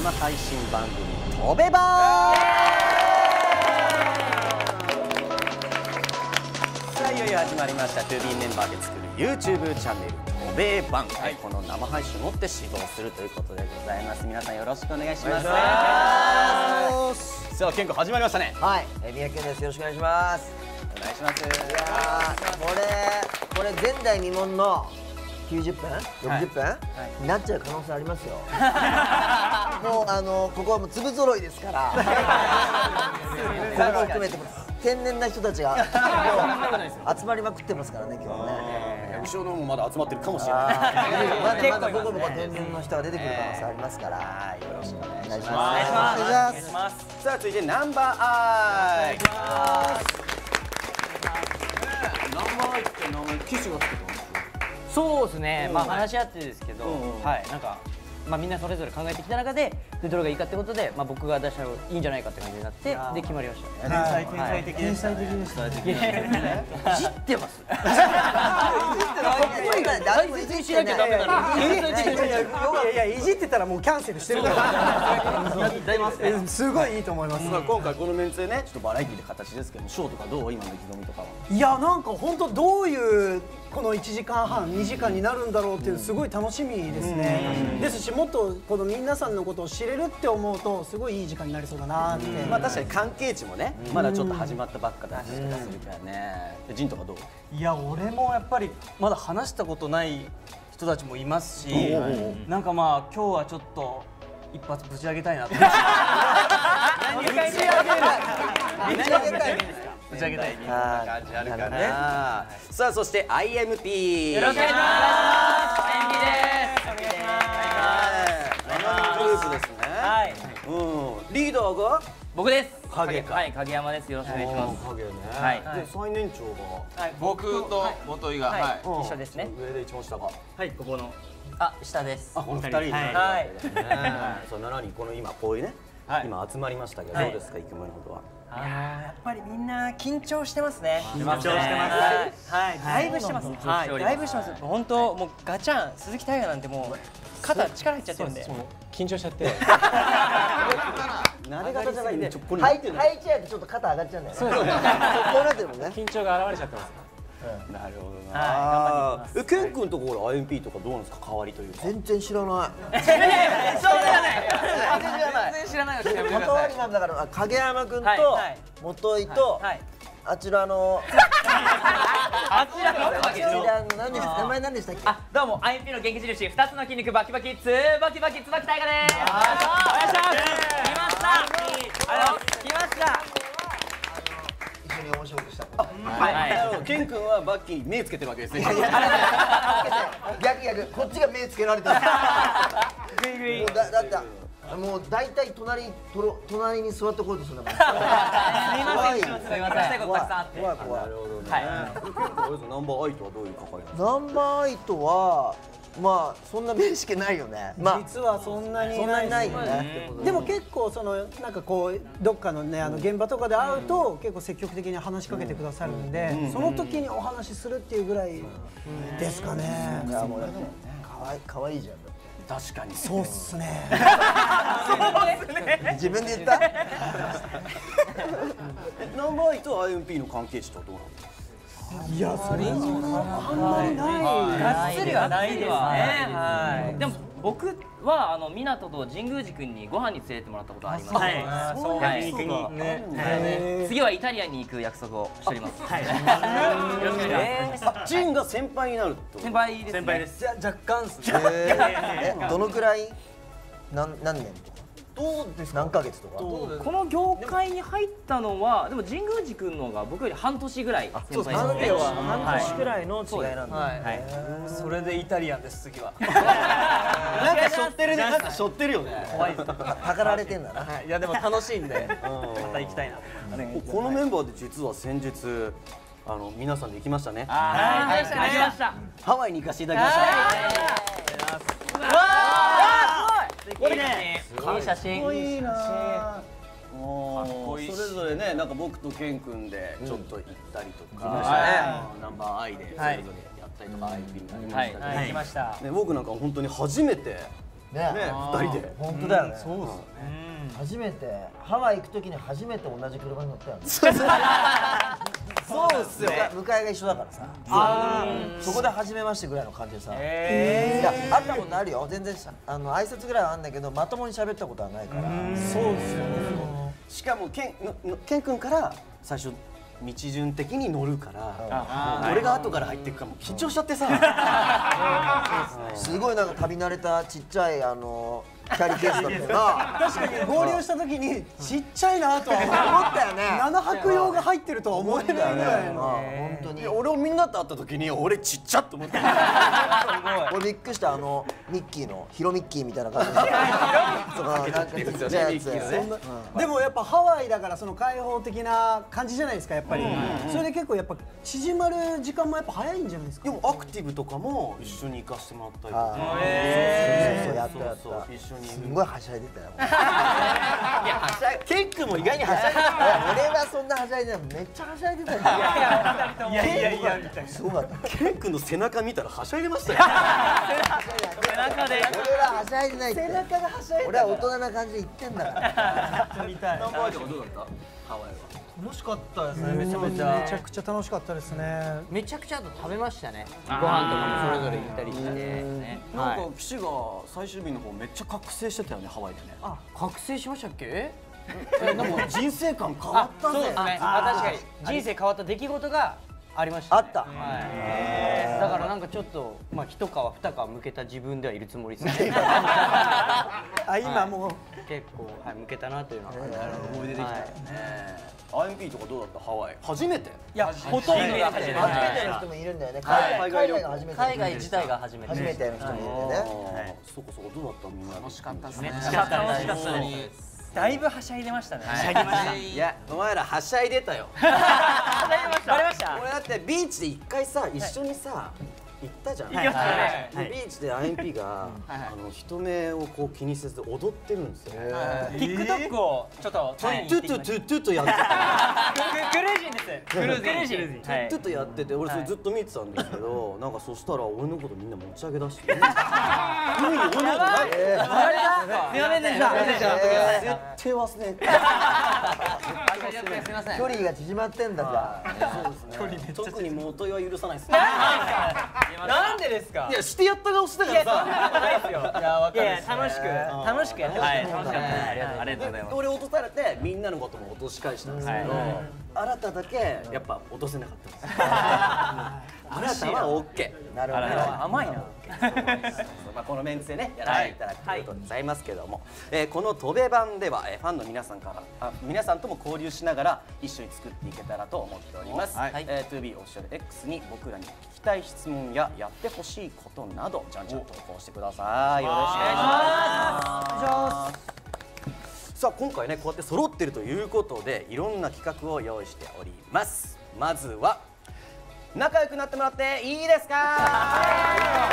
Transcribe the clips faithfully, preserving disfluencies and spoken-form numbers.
生配信番組飛べばー。さあいよいよ始まりました トゥービー メンバーで作る YouTube チャンネル飛べばん、はい、この生配信をもって指導するということでございます。皆さんよろしくお願いします。さあケン君始まりましたね。 はい、えー、宮健です。よろしくお願いします。 お願いします。いやー、これこれ前代未聞のきゅうじゅっぷん、ろくじゅっぷん、はい、になっちゃう可能性ありますよ。もうあのここはもう粒揃いですから。これも含めて天然な人たちが集まりまくってますからね、今日はね。 後ろのもまだ集まってるかもしれない。 まだまだボコボコ天然の人が出てくる可能性ありますから。よろしくお願いします。お願いします。 さあ続いてナンバーアイ。ナンバーアイって名前機種がつけたんですよ。 そうですね、まあ話し合ってですけど、はい、なんかまあみんなそれぞれ考えてきた中でどれがいいかってことで、まあ僕が出したらいいんじゃないかって感じになってで決まりました。 天才天才的でしたね。天才的でしたね。 いじってます。 大事にしなきゃダメなの。 いやいやいじってたらもうキャンセルしてるから。すごいいいと思います。 今回このメンツでね、ちょっとバラエティーで形ですけど、ショーとかどう？今の意気込みとかは。 いやなんか本当どういうこのいちじかんはん、にじかんになるんだろうっていうすごい楽しみですね。ですしもっとこの皆さんのことを知れるって思うとすごいいい時間になりそうだなって。 まあ確かに関係値もね、まだちょっと始まったばっかだったりとかするからね。ジンとかどう？ いや俺もやっぱりまだ話したことない人たちもいますし、なんかまあ今日はちょっと一発ぶち上げたいなと。ぶち上げたい。ぶち上げたい。ぶち上げたい感じあるからね。 さあそして アイエムピー。 よろしくお願いします。アイエムピーです。お願いします。 グループですね。はい。うん。リーダーが僕です。 影か。 はい、影山です。よろしくお願いします。 影ね。 はい。 で最年長が僕と元井がはい一緒ですね。 上で一番下が。 はい、ここのあ下です。 あ、この二人。はい。そうななにんこの今こういうね、今集まりましたけどどうですか意気込みのほどは。 いややっぱりみんな緊張してますね。 緊張してます。 はい、だいぶしてます。はい、だいぶしてます。本当もうガチャン鈴木大河なんてもう肩力入っちゃってるんで。 緊張しちゃって。 慣れ方じゃないんで。ハイチェアでちょっと肩上がっちゃうんだよね。そうですね。こうなってるもんね。 緊張が現れちゃってます。 なるほどな。え、ケン君ところ アイエムピー とかどうなんですか代わりというか。 全然知らない。 そうじゃない。全然知らない。 関わりなんだから影山君と元井とあちらのあちらの名前何でしたっけ？ あ、どうも アイエムピー の元気印ふたつの筋肉バキバキつバキバキ椿大河です。お願いします。来ました。あの来ました。 一緒に面白くしたこと。 はい。ケン君はバッキーに目つけてるわけですね。 逆逆こっちが目つけられてる。 グイグイ。 だだってもう大体隣とろ隣に座ってこようとするんだもん。 すみません。すみません。ことたくさんあって。 怖い怖い。 なるほどね。はい。ナンバーアイとはどういう関わりなんですか？ ナンバーアイとはまあそんな面識ないよね。まあ実はそんなにそんなにないよね。 でも結構そのなんかこうどっかのねあの現場とかで会うと結構積極的に話しかけてくださるんで、その時にお話しするっていうぐらいですかね。 いやもうだって可愛い可愛いじゃん。 確かにそうっすね。 自分で言った？ ナンバーアイと アイエムピー の関係値とはどうなんですか？ いやそれあんまりない。 がっつりはないですね。はい。でも僕はあの港と神宮寺君にご飯に連れてもらったことあります。はい。そうね。次はイタリアンに行く約束をしております。はい。よろしくお願いします。 ジンが先輩になるって先輩です。 先輩です。じゃ若干ですね。 えどのくらい何何年とか？どうですか？何ヶ月とか？ この業界に入ったのはでも神宮寺君のが僕より半年ぐらい先輩ですね。半年くらいの違いなんだ。 はい。それでイタリアンです次は。 なんか背負ってるね。なんか背負ってるよね。 怖いです。 たかられてんだな。 はい。いやでも楽しいんでまた行きたいな。 このメンバーで実は先日あの皆さんで行きましたね。 はい。行きました。 ハワイに行かせていただきました。 これね、いい写真。 かっこいいな。それぞれね、なんか僕とケン君でちょっと行ったりとか、ナンバーアイでそれぞれやったりとか、アイピンがありましたね。 行きました。 僕なんか本当に初めてね二人で。 本当だよね。 そうですね。 初めてハワイ行くときに初めて同じ車に乗ったよね。 そうっすよ。 向かいが一緒だからさ。そこで初めましてぐらいの感じでさ。いや会ったことあるよ。全然あの挨拶ぐらいはあるんだけどまともに喋ったことはないから。 そうですよね。 しかもケンのケン君から最初道順的に乗るから俺が後から入っていくからもう緊張しちゃってさ。 すごいなんか旅慣れたちっちゃいあのキャリーケースだったよな。 確かに合流した時にちっちゃいなとは思ったよね。 ななはく用が入ってるとは思えないぐらいの。 本当に。 俺をみんなと会った時に俺ちっちゃって思って。 俺びっくりしたあのミッキーのヒロミッキーみたいな感じで。そうなんかちっちゃいやつ。 でもやっぱハワイだからその開放的な感じじゃないですかやっぱり。それで結構やっぱ縮まる時間もやっぱ早いんじゃないですか。 でもアクティブとかも一緒に行かせてもらったりとか。 そうそうやったやった。 一緒に。 すごいはしゃいでたよ。 いやはしゃい。ケン君も意外にはしゃいでた。 俺はそんなはしゃいでない。めっちゃはしゃいでたよ。 いやいやいやみたいな。 すごかった。 ケン君の背中見たらはしゃいでましたよ。 背中で。 俺ははしゃいでないって。背中がはしゃいで。俺は大人な感じで言ってんだから。 見たい。 ナンバージョンどうだった？ハワイは。 楽しかったですね。めちゃめちゃ。 めちゃくちゃ楽しかったですね。 めちゃくちゃあと食べましたね。ご飯とかもそれぞれ行ったりしてね。 なんか岸が最終日の方めっちゃ覚醒してたよねハワイでね。 あ、覚醒しましたっけ？ なんか人生観変わったぜ。 そうですね。あ、確かに人生変わった出来事がありましたね。 あった。 はい。だからなんかちょっとまあ一皮二皮向けた自分ではいるつもりですね。 あ、今もう結構はい向けたなというのは思い出できたね。 アールエムピー とかどうだったハワイ初めて？ いやほとんどが初めて。 初めての人もいるんだよね。海外が初めて。 海外自体が初めて。 初めての人もいるんだよね。 そこそこどうだったみんな。楽しかったですめっちゃ楽しかったです。 だいぶはしゃいでましたね。 はしゃぎました。 いやお前らはしゃいでたよ。 はしゃいました。バレました。 俺だってビーチで一回さ一緒にさ行ったじゃん。 行きましたね。 でビーチで アイエムピー があの人目をこう気にせず踊ってるんですよ。 TikTok をちょっとトゥトゥトゥトゥトゥトゥやってて。 クルージンです。クルージン。 トゥトゥトゥやってて俺それずっと見てたんですけどなんかそしたら俺のことみんな持ち上げ出して。海に俺のことない。 すいませんでした。 絶対忘れん。 すみません。距離が縮まってんだじゃあ。 そうですね。特に元は許さないです。 なんでですか？ いやしてやった顔してたからさ。 ないですよ。いやわかる。楽しく楽しくやってました。楽しかったです。ありがとうございます。 俺落とされてみんなのことも落とし返したんですけど、あなただけやっぱ落とせなかったんです。あなたはオッケー。 なるほど。 甘いな。 まあこのメンツでねやらせていただくということでございますけども、えーこの戸部版ではえーファンの皆さんからあ皆さんとも交流しながら一緒に作っていけたらと思っております。えー トゥービー オフィシャル X に僕らに聞きたい質問ややってほしいことなどじゃんじゃん投稿してください。よろしくお願いします。さあ今回ねこうやって揃ってるということでいろんな企画を用意しております。まずは仲良くなってもらっていいですか？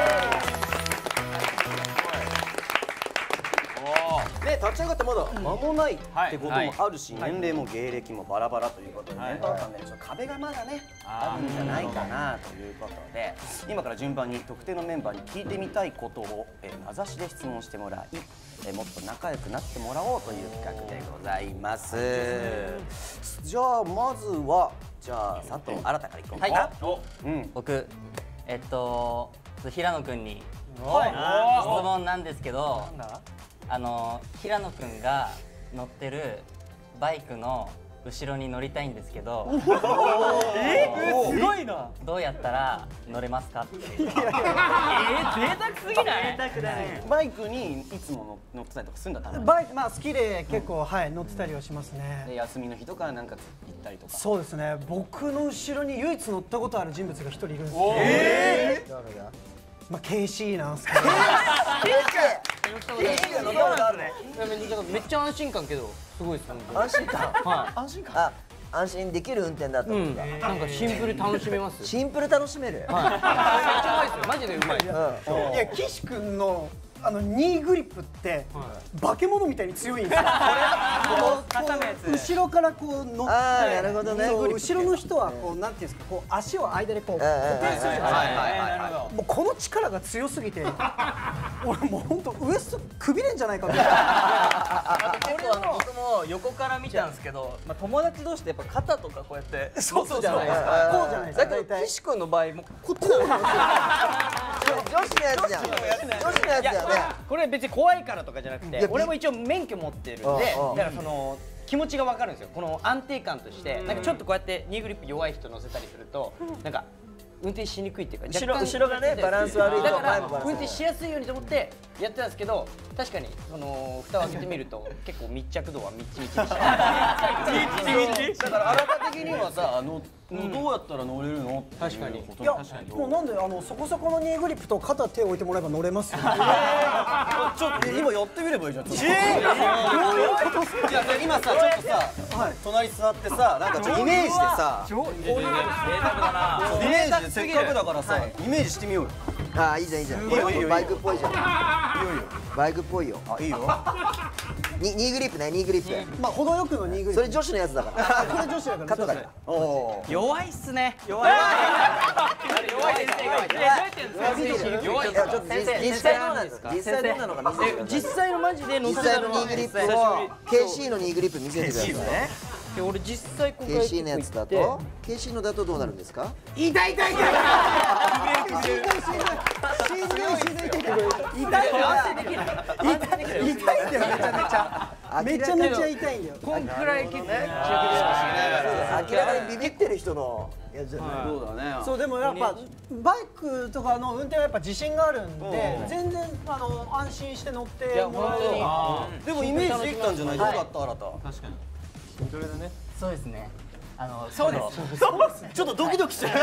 ね、立ち上がってまだ間もないってこともあるし、年齢も芸歴もバラバラということで、年間間で壁がまだねあるんじゃないかなということで、今から順番に特定のメンバーに聞いてみたいことをえ名指しで質問してもらい、えもっと仲良くなってもらおうという企画でございます。じゃあまずはじゃあ佐藤新からいこうか。はい。うん。 僕えっと平野くんに質問なんですけど、あの平野くんが乗ってるバイクの後ろに乗りたいんですけど、 えー、すごいな。 どうやったら乗れますかっていう。えー、贅沢すぎない？贅沢だね。 バイクにいつも乗ってたりとかするんだったら。 バイクまあ好きで結構はい乗ってたりはしますね。 で休みの日とかなんか行ったりとか。 そうですね。僕の後ろに唯一乗ったことある人物が一人いるんですよ。 ええ。誰だ？ まあ ケーシー なんですけど。 ケーシー が乗ったことあるね。 めっちゃ安心感けどすごいですね。 安心感。 はい。 安心感。あ、安心できる運転だったんだ。 なんかシンプル楽しめます。 シンプル楽しめる。 はい。めっちゃうまいですよ。マジでうまい。 いや岸君のあのニーグリップって化け物みたいに強いんですよ。後ろからこう乗って、 なるほどね。 後ろの人はこうなんていうんですか、こう足を間でこう固定するじゃないですか。もうこの力が強すぎて、俺もう本当ウエストくびれんじゃないかみたいな。 結構あの僕も横から見たんですけど、まあ友達同士でやっぱ肩とかこうやってそうそうじゃないですか。こうじゃないですか。 だけど岸君の場合もこっちなんですよ。 女子のやつじゃん。女子のやつだよね。 これ別に怖いからとかじゃなくて、俺も一応免許持ってるんで、だからその気持ちが分かるんですよ。この安定感として、なんかちょっとこうやってニーグリップ弱い人乗せたりすると、なんか運転しにくいっていうか、 後ろ後ろがねバランス悪いとだから前もバランス悪い運転しやすいようにと思ってやってたんですけど、確かにその蓋を開けてみると結構密着度はみっちみちでした。 だからあなた的にはさ、あのどうやったら乗れるの？確かに。 いや、もうなんであのそこそこのニーグリップと肩手を置いてもらえば乗れますよ。 ちょっと今やってみればいいじゃん。ええ。どういうことですか？いや今さちょっとさ隣座ってさ、なんかちょっとイメージでさ、こういうイメージでせっかくだからさイメージしてみようよ。 ああいいじゃんいいじゃん。これバイクっぽいじゃん。バイクっぽいよ。 あいいよ。 ニーグリップねニーグリップ。 まあ程よくのニーグリップ。 それ女子のやつだから。 これ女子だから。 肩だから。おお。 弱いっすね。弱い。弱いですね。 弱い。ちょっと実際どうなんですか。実際どうなのか見せてください。 実際のマジで乗実せたのは際のニーグリップを ケーシー のニーグリップ見せてください。 俺実際今回ケーシー のやつだと ケーシー のだとどうなるんですか。 痛い痛い痛い。痛い痛い痛いってめちゃめちゃめちゃめちゃ痛いんだよ。 こんくらい結構明らかにビビってる人のやつじゃない。 そうだね。 そうでもやっぱバイクとかの運転はやっぱ自信があるんで、全然あの安心して乗ってもらえる。 でもイメージできたんじゃない？よかった新た。 確かに筋トレだね。 そうですね。あのそうです。 ちょっとドキドキしてる。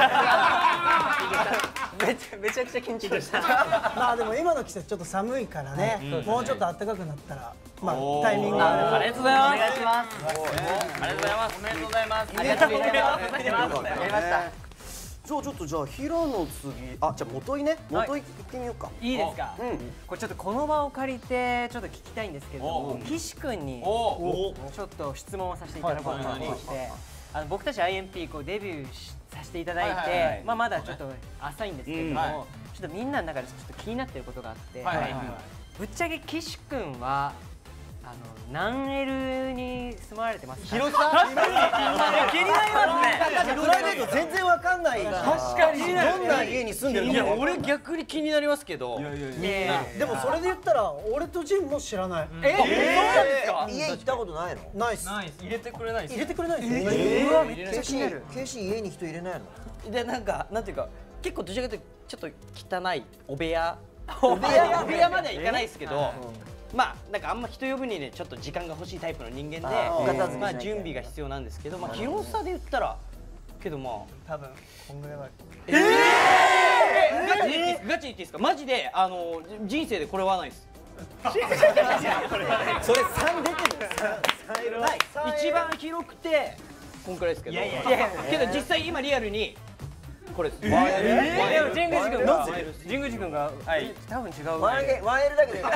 めちゃめちゃくちゃ緊張した。 まあでも今の季節ちょっと寒いからね、もうちょっと暖かくなったらまあタイミングがあれば。 ありがとうございます。 お願いします。 ありがとうございます。 おめでとうございます。 ありがとうございます。やりました。 じゃあちょっとじゃあ平野次、あじゃあ元井ね、元井行ってみようか。 いいですか。 うん。 これちょっとこの場を借りてちょっと聞きたいんですけれども、岸君にちょっと質問をさせていただこうと思いまして、あの僕たち アイエムピー こうデビューしさせていただいて、まあまだちょっと浅いんですけれども、ちょっとみんなの中でちょっと気になっていることがあって、ぶっちゃけ岸君はあの何 エル に住まわれてますか？ 広さ？気になりますね。 プライベート全然わかんない。確かに。 どんな家に住んでるの？ いや俺逆に気になりますけど。みんな。 でもそれで言ったら俺とジンも知らない。 え？そうなんですか？ 家行ったことないの。 ナイス。 入れてくれないです。 入れてくれないですよ。 うわめっちゃ気になる。ケーシー家に人入れないの。 でなんかなんていうか結構どちらかというとちょっと汚いお部屋。お部屋お部屋まではいかないですけど。まあなんかあんま人呼ぶにねちょっと時間が欲しいタイプの人間で、まあ準備が必要なんですけど、まあ広さで言ったらけどまあ多分こんぐらいは。 ええガチで言っていいですか？ガチで言っていいですか？マジであの人生でこれはないです。 それ三出てる。 一番広くてこんくらいですけど。けど実際今リアルに。これです。でも神宮寺君が神宮寺君が多分違う。 ワンエルだけど。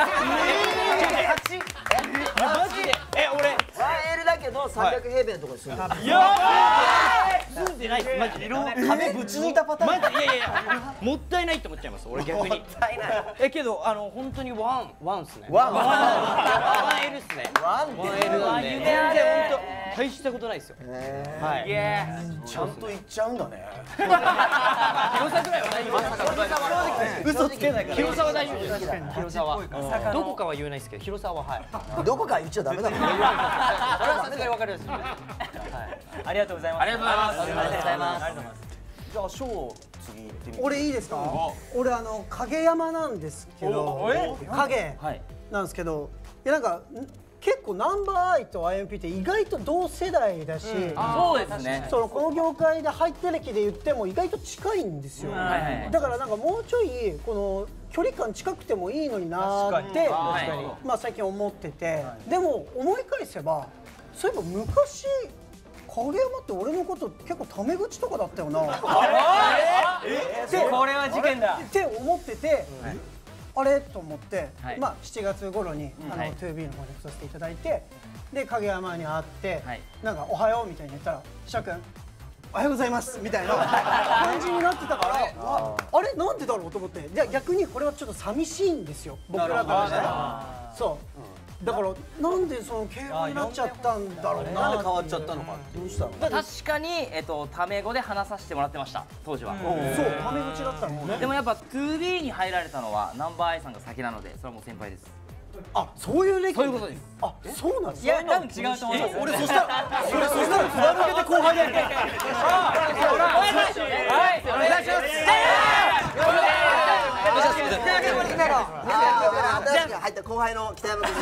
マジでえ俺ワンエルだけどさんびゃく平米のところに住んでる。 やばい。住んでないですマジで。 壁ぶち抜いたパターン。 マジいやいやもったいないって思っちゃいます。俺逆に。もったいない。えけどあの本当にワンワンっすね。ワンワンエルっすね。ワンエルなんで全然本当大したことないですよ。はい。 ちゃんと行っちゃうんだね。 広さぐらいは大丈夫です。 嘘つけないから。 広さは大丈夫です。広さは。どこかは言えないですけど、広さははい。 どこか言っちゃダメだもん。 それはさすがに分かります。 ありがとうございます。 ありがとうございます。 ありがとうございます。 じゃあショー次行ってみる。 俺いいですか？俺あの影山なんですけど、影なんですけど、いやなんか。結構ナンバーアイと アイエムピー って意外と同世代だし、 そうですね。 そのこの業界で入って歴で言っても意外と近いんですよ。だからなんかもうちょいこの距離感近くてもいいのになーってまあ最近思ってて、でも思い返せばそういえば昔影山って俺のこと結構タメ口とかだったよな。 これは事件だ。 って思ってて。 あれと思って、 はい、 まあしちがつ頃にあの、 はい、 トゥービー の方に来させていただいて、で影山に会って、 はい、 なんかおはようみたいに言ったら「しゃくんおはようございます」みたいな感じになってたから、あ, あれなんでだろうと思って、じゃあ逆にこれはちょっと寂しいんですよ僕らからしたら。そう、だからなんでその敬語になっちゃったんだろうな、 なんで変わっちゃったのか、どうしたの。 確かに、えっと、タメ語で話させてもらってました当時は。 そう、タメ口だったのね。 でもやっぱ トゥービー に入られたのはナンバーアイさんが先なので、それはもう先輩です。 あ、そういう歴史。 そういうことです。 あ、そうなんです。 いや、多分違うと思います。 俺そしたら、それそしたらずば抜けて後輩だよ。はい、お願いします。 新しく入った後輩の北山君。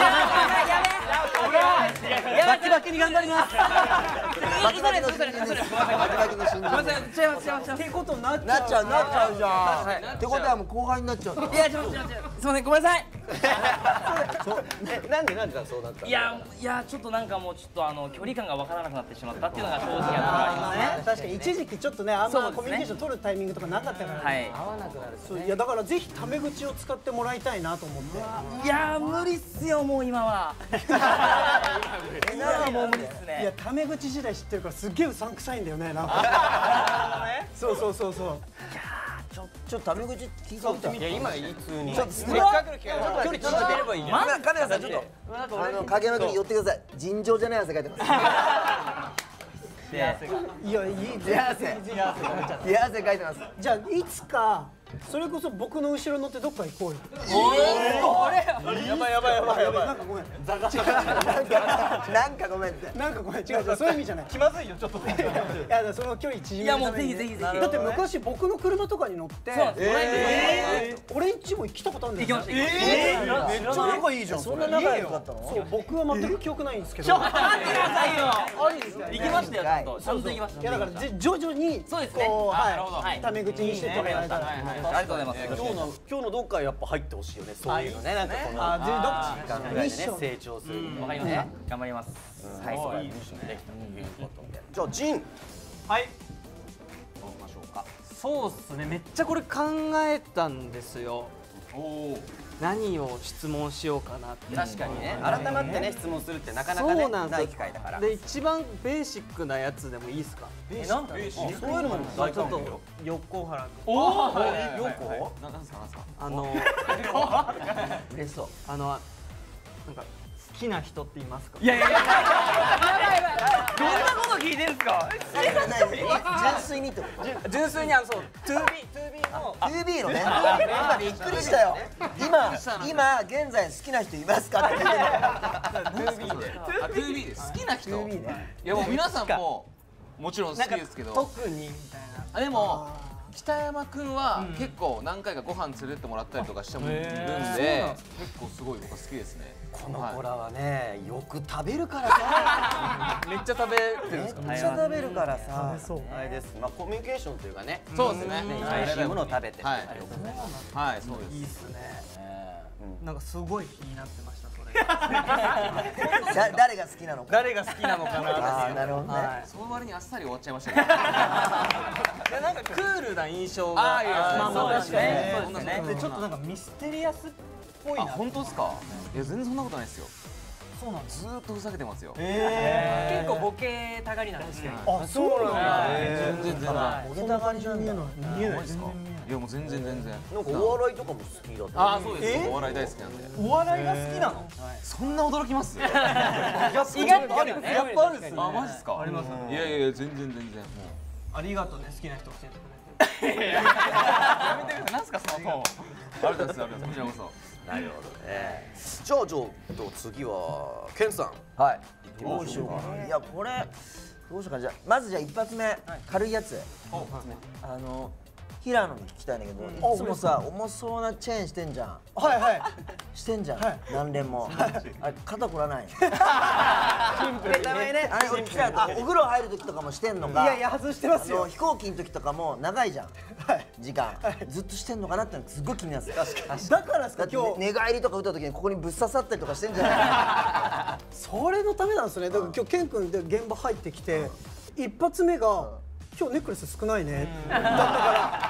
バキバキに頑張ります。 バキバキの新人です。バキバキの新人。 ごめんなさい、違います違います。 ってことになっちゃう。 なっちゃうなっちゃうじゃん。ってことはもう後輩になっちゃう。 いや、違う違う違う。すみません、ごめんなさい。 え、なんでなんでそうなったの。 いやいや、ちょっとなんかもうちょっとあの距離感がわからなくなってしまったっていうのが正直ありますね。 確かに一時期ちょっとね、あんまコミュニケーション取るタイミングとかなかったからね。 合わなくなる。 そう、いやだからぜひタメ口を使ってもらいたいなと思って。 いや無理っすよ、もう今は。今はもう無理っすね。 いやタメ口時代知ってるからすっげえうさんくさいんだよね、なんか。そうそうそうそう。 ちょちょっとタメ口聞いてみて。 いや今普通に。 ちょっとせっかくの機会だから距離縮めればいい。カメラさんちょっとあの影山君に寄ってください。尋常じゃない汗かいてます。 いやいい。 冷や汗。冷や汗かいてます。 じゃあいつかそれこそ僕の後ろ乗ってどっか行こうよ。 おれやばいやばいやばいやばい。 なんかごめん。 なんかごめんって。 なんかごめん、違う違う、そういう意味じゃない。 気まずいよちょっと。 いやその距離縮めるために。 いやもうぜひぜひぜひ。 だって昔僕の車とかに乗って。俺んちも来たことあるんだよ。 行きました。ええ、めっちゃ仲いいじゃん。 そんな仲良かったの？ そう、僕は全く記憶ないんですけど。 ちょっと待ってくださいよ。 ありですよ。 行きましたよ、ちゃんと。ちゃんと行きました。 いやだから徐々にそうですね。 こう、 はい。 タメ口にしてってもらえたら。 ありがとうございます。 今日の今日のどっかやっぱ入ってほしいよね。そういうのね、なんかこのあ、ぜひどっち時間ぐらいでね成長する。 わかりました。頑張ります。 はい、そういうミッションでできたということで。じゃあジン。 はい。 どうしましょうか。 そうっすね。めっちゃこれ考えたんですよ。 おお。 何を質問しようかなって。 確かにね、改まってね質問するってなかなかねない機会だから。 で一番ベーシックなやつでもいいですか。 え、なんだ。 そういうのも大ちょっと横原君。 おお。横。なんかなんですかなんですか。 あの嬉しそう。 あのなんか好きな人っていますか。 いやいやいや。やばいやばい。どんなこと聞いてるんですか。 純粋にってこと。 純粋にあのそう トゥービー トゥービー のトゥービー のね。今びっくりしたよ。今今現在好きな人いますかって聞いてる。 トゥービー で。あ、トゥービー で好きな人。 トゥービー ね。 いやもう皆さんももちろん好きですけど。 特にみたいな。 あ、でも北山くんは結構何回かご飯連れてってもらったりとかしてもいるんで、結構すごい僕は好きですね。 この子らはね、よく食べるからさ。 めっちゃ食べてるんですか。 めっちゃ食べるからさ。あれです。まあコミュニケーションというかね。 そうですね。 美味しいものを食べて。 はい。はい、そうです。 いいっすね。なんかすごい気になってました。 だ誰が好きなのか。 誰が好きなのかな。 あ、なるほどね。 その割にあっさり終わっちゃいましたね。 なんかクールな印象が。 あ、いや、 まあそうですね。 そうですね。 でちょっとなんかミステリアスっぽいな。 本当ですか。いや全然そんなことないですよ。 そうなんです。 ずーっとふざけてますよ。 結構ボケたがりなんですけど。 あ、そうなんだ。 全然全然。 ボケた感じなんだ。 見えないですか。 いやもう全然全然。 なんかお笑いとかも好きだった。 ああ、そうです。お笑い大好きなんで。 お笑いが好きなの。 そんな驚きます。 意外とあるよね。 やっぱあるんですね。 あ、マジですか。 あります。 いやいやいや全然全然もう。 ありがとうね、好きな人教えてくれて。やめてください。なんすかその。ありがとうございます。ありがとうございます。こちらこそ。 なるほどね。じゃあちょっと次はケンさん。 はい。 どうしようかな。いやこれどうしようか。じゃあまずじゃあ一発目軽いやつ。あの。平野に聞きたいんだけど、いつもさ重そうなチェーンしてんじゃん。 はいはい。 してんじゃん。何連も。あれ肩こらない。 シンプルにね。 あれ俺聞きたい。お風呂入る時とかもしてんのか。 いやいや外してますよ。 飛行機の時とかも長いじゃん。時間ずっとしてんのかなってすごい気になる。 確かに。だからさ今日寝返りとか打った時にここにぶっ刺さったりとかしてんじゃない。 それのためなんですね。だから今日ケン君で現場入ってきて一発目が。今日ネックレス少ないねだったから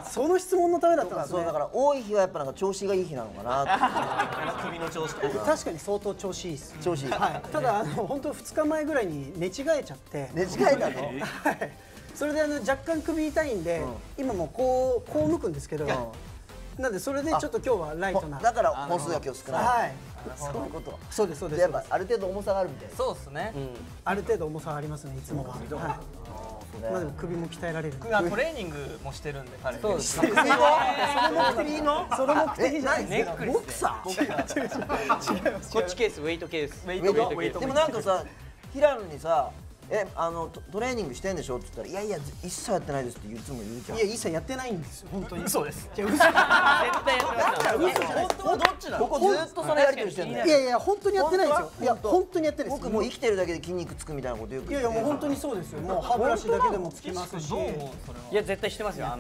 その質問のためだったんですね。 そうだから多い日はやっぱなんか調子がいい日なのかな。 首の調子。 確かに相当調子いいです。 調子いい。 はい。ただあの本当ふつかまえぐらいに寝違えちゃって。 寝違えたの？ はい。それであの若干首痛いんで、今もこうこう向くんですけど。なんでそれでちょっと今日はライトな。 だから本数が今日少ない。はい。そういうこと。 そうですそうです。 やっぱある程度重さがあるみたいな。 そうですね。 ある程度重さがありますねいつもは。はい。まあでも首も鍛えられる。 トレーニングもしてるんで彼。 そうです。首もその目的のその目的じゃないですか。ボクサー。違う違う違う。 こっちケースウェイトケース。 ウェイト。でもなんかさ平野にさ。えあのトレーニングしてんでしょって言ったらいやいや一切やってないですっていつも言うじゃん。 いや一切やってないんですよ本当に。 嘘です。 じゃ嘘。絶対やってない。本当はどっちなの？ここずっとそのやり取りしてんだよ。 いやいや本当にやってないですよ。いや本当にやってないです。 僕もう生きてるだけで筋肉つくみたいなことよく。 いやいやもう本当にそうですよ。もう歯ブラシだけでもつきますし。 いや絶対してますよ。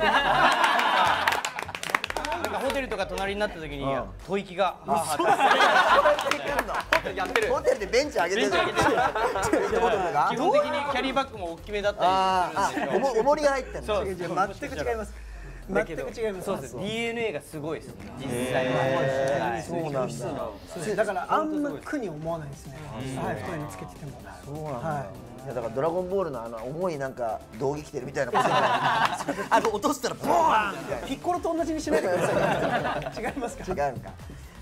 ホテルとか隣になった時に吐息がホテルでベンチ上げてる。 基本的にキャリーバッグも大きめだったりするんですよ。 重りが入ってる。 そう全く違います。全く違います。 そうです。ディーエヌエー がすごいです実際は。 そうなんだ。 だからあんま苦に思わないですね。はい太いのつけてても。 そうなんだ。いやだからドラゴンボールのあの重いなんか道着着てるみたいなことあの落としたらボーンみたいな。 ピッコロと同じにしないでください。違いますか。 違うのか。なるほどね。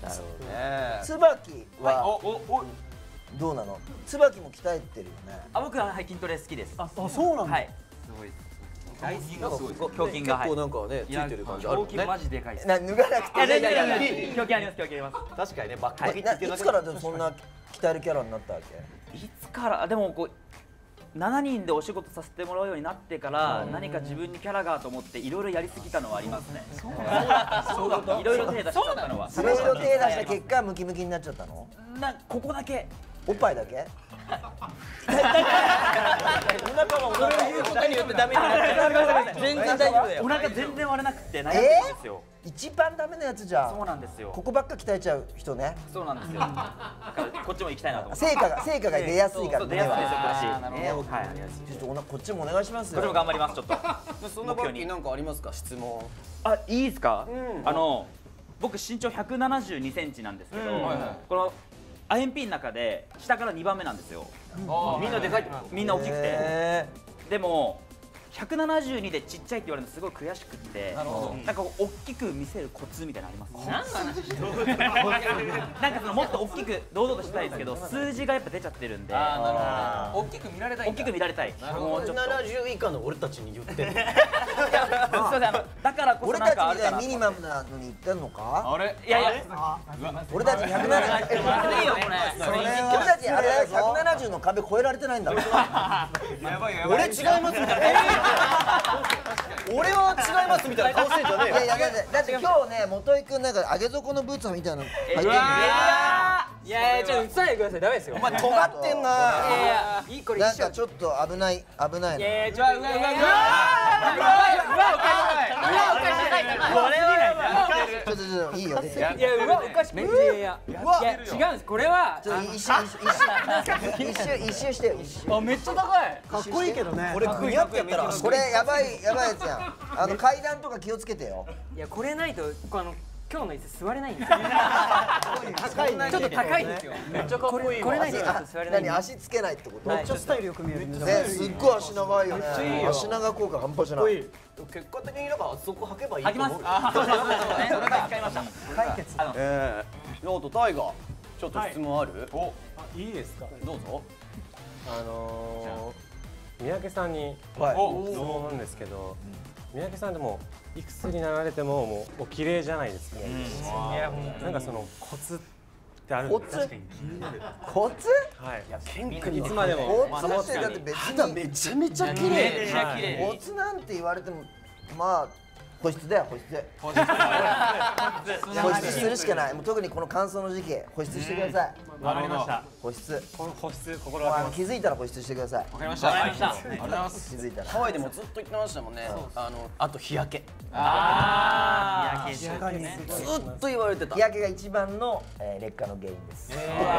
椿はどうなの？椿も鍛えてるよね。 あ僕は筋トレ好きです。 あそうなんだ。 はい。すごい。大好きがすごい。胸筋が結構なんかねついてる感じあるね。 胸筋マジでかいです。 な脱がなくて。 いやいやいや胸筋あります胸筋あります。 確かにねバックバキっていうのが。 いつからでもそんな鍛えるキャラになったわけ？ いつからでもこう。しちにんでお仕事させてもらうようになってから何か自分にキャラがと思っていろいろやりすぎたのはありますね。いろいろ手出しちゃったのは。 いろいろ手出した結果ムキムキになっちゃったの？ なここだけ。 おっぱいだけ？ お腹もそれを言うことによってダメになっちゃう。全然大丈夫だよ。 お腹全然割れなくて悩んでるんですよ。 一番ダメなやつじゃん。 そうなんですよ。 ここばっか鍛えちゃう人ね。 そうなんですよ。こっちも行きたいなと思って。 成果が成果が出やすいから。 出やすいですよ。 なるほど。はい。 ちょっとこっちもお願いしますよ。 こっちも頑張りますちょっと。 そんなバッキーなんかありますか質問。 あいいですか。あの僕身長ひゃくななじゅうにセンチなんですけど、このアイエムピー の中で下からにばんめなんですよ。みんなでかいってこと？みんな大きくて。でもひゃくななじゅうにでちっちゃいって言われるのすごい悔しくって、なんか大きく見せるコツみたいなのありますか？なんかそのもっと大きく堂々としたいですけど数字がやっぱ出ちゃってるんで、 大きく見られたい。 大きく見られたい。もうちょっとななじゅう以下の俺たちに言ってる。 すみません、だからこそなんかあるかな。 俺たちみたいにミニマムなのに言ってんのか？ あれ？ いやいや、 俺たちひゃくななじゅう。 いいよこれ。 俺たちあれひゃくななじゅうの壁越えられてないんだ。 俺違いますみたいな。俺は違いますみたいな顔してんじゃねえよ。 いやいやだって今日ね元井くんなんか上げ底のブーツみたいなの履いてる。 いやいやちょっと映さないでくださいダメですよ。 お前尖ってんな。 いやいやいいこれなんかちょっと危ない危ない。 いやいやちょっとうわうわうわうわうわうわおかしい。これはちょっとちょっといいよ。 いやうわおかしい。いやいやいや違うんですこれは。 ちょっと一周一周一周してよ。 あめっちゃ高い。 かっこいいけどね。 俺グニャってやったらこれやばいやばいやつやん。あの階段とか気をつけてよ。 いやこれないとこあの今日の椅子座れないんですよ。 高いね。 ちょっと高いんですよ。めっちゃかっこいい。これないとちょっと座れない。 何足つけないってこと？ めっちゃスタイルよく見える。 ねすっごい足長いよね。足長効果半端じゃない。 結果的になんかあそこ履けばいい履きます。あそうそうそうね。それが使いました。 解決。 ええ。ノートタイガーちょっと質問ある？ おいいですか。 どうぞ。 あの三宅さんに質問なんですけど、三宅さんでもいくつになられてももうお綺麗じゃないですか。なんかそのコツってあるんですか？ コツ？ はい。 いやケンいつまでもコツってだって別にめちゃめちゃ綺麗。 コツなんて言われてもまあ保湿だよ保湿。保湿するしかない。もう特にこの乾燥の時期保湿してください。 わかりました。 保湿。 この保湿心がけます。 気づいたら保湿してください。 わかりました。わかりました。ありがとうございます。気づいたら。 ハワイでもずっと言ってましたもんね。あのあと日焼け。 ああ、日焼けね。 ずっと言われてた。 日焼けが一番の劣化の原因です。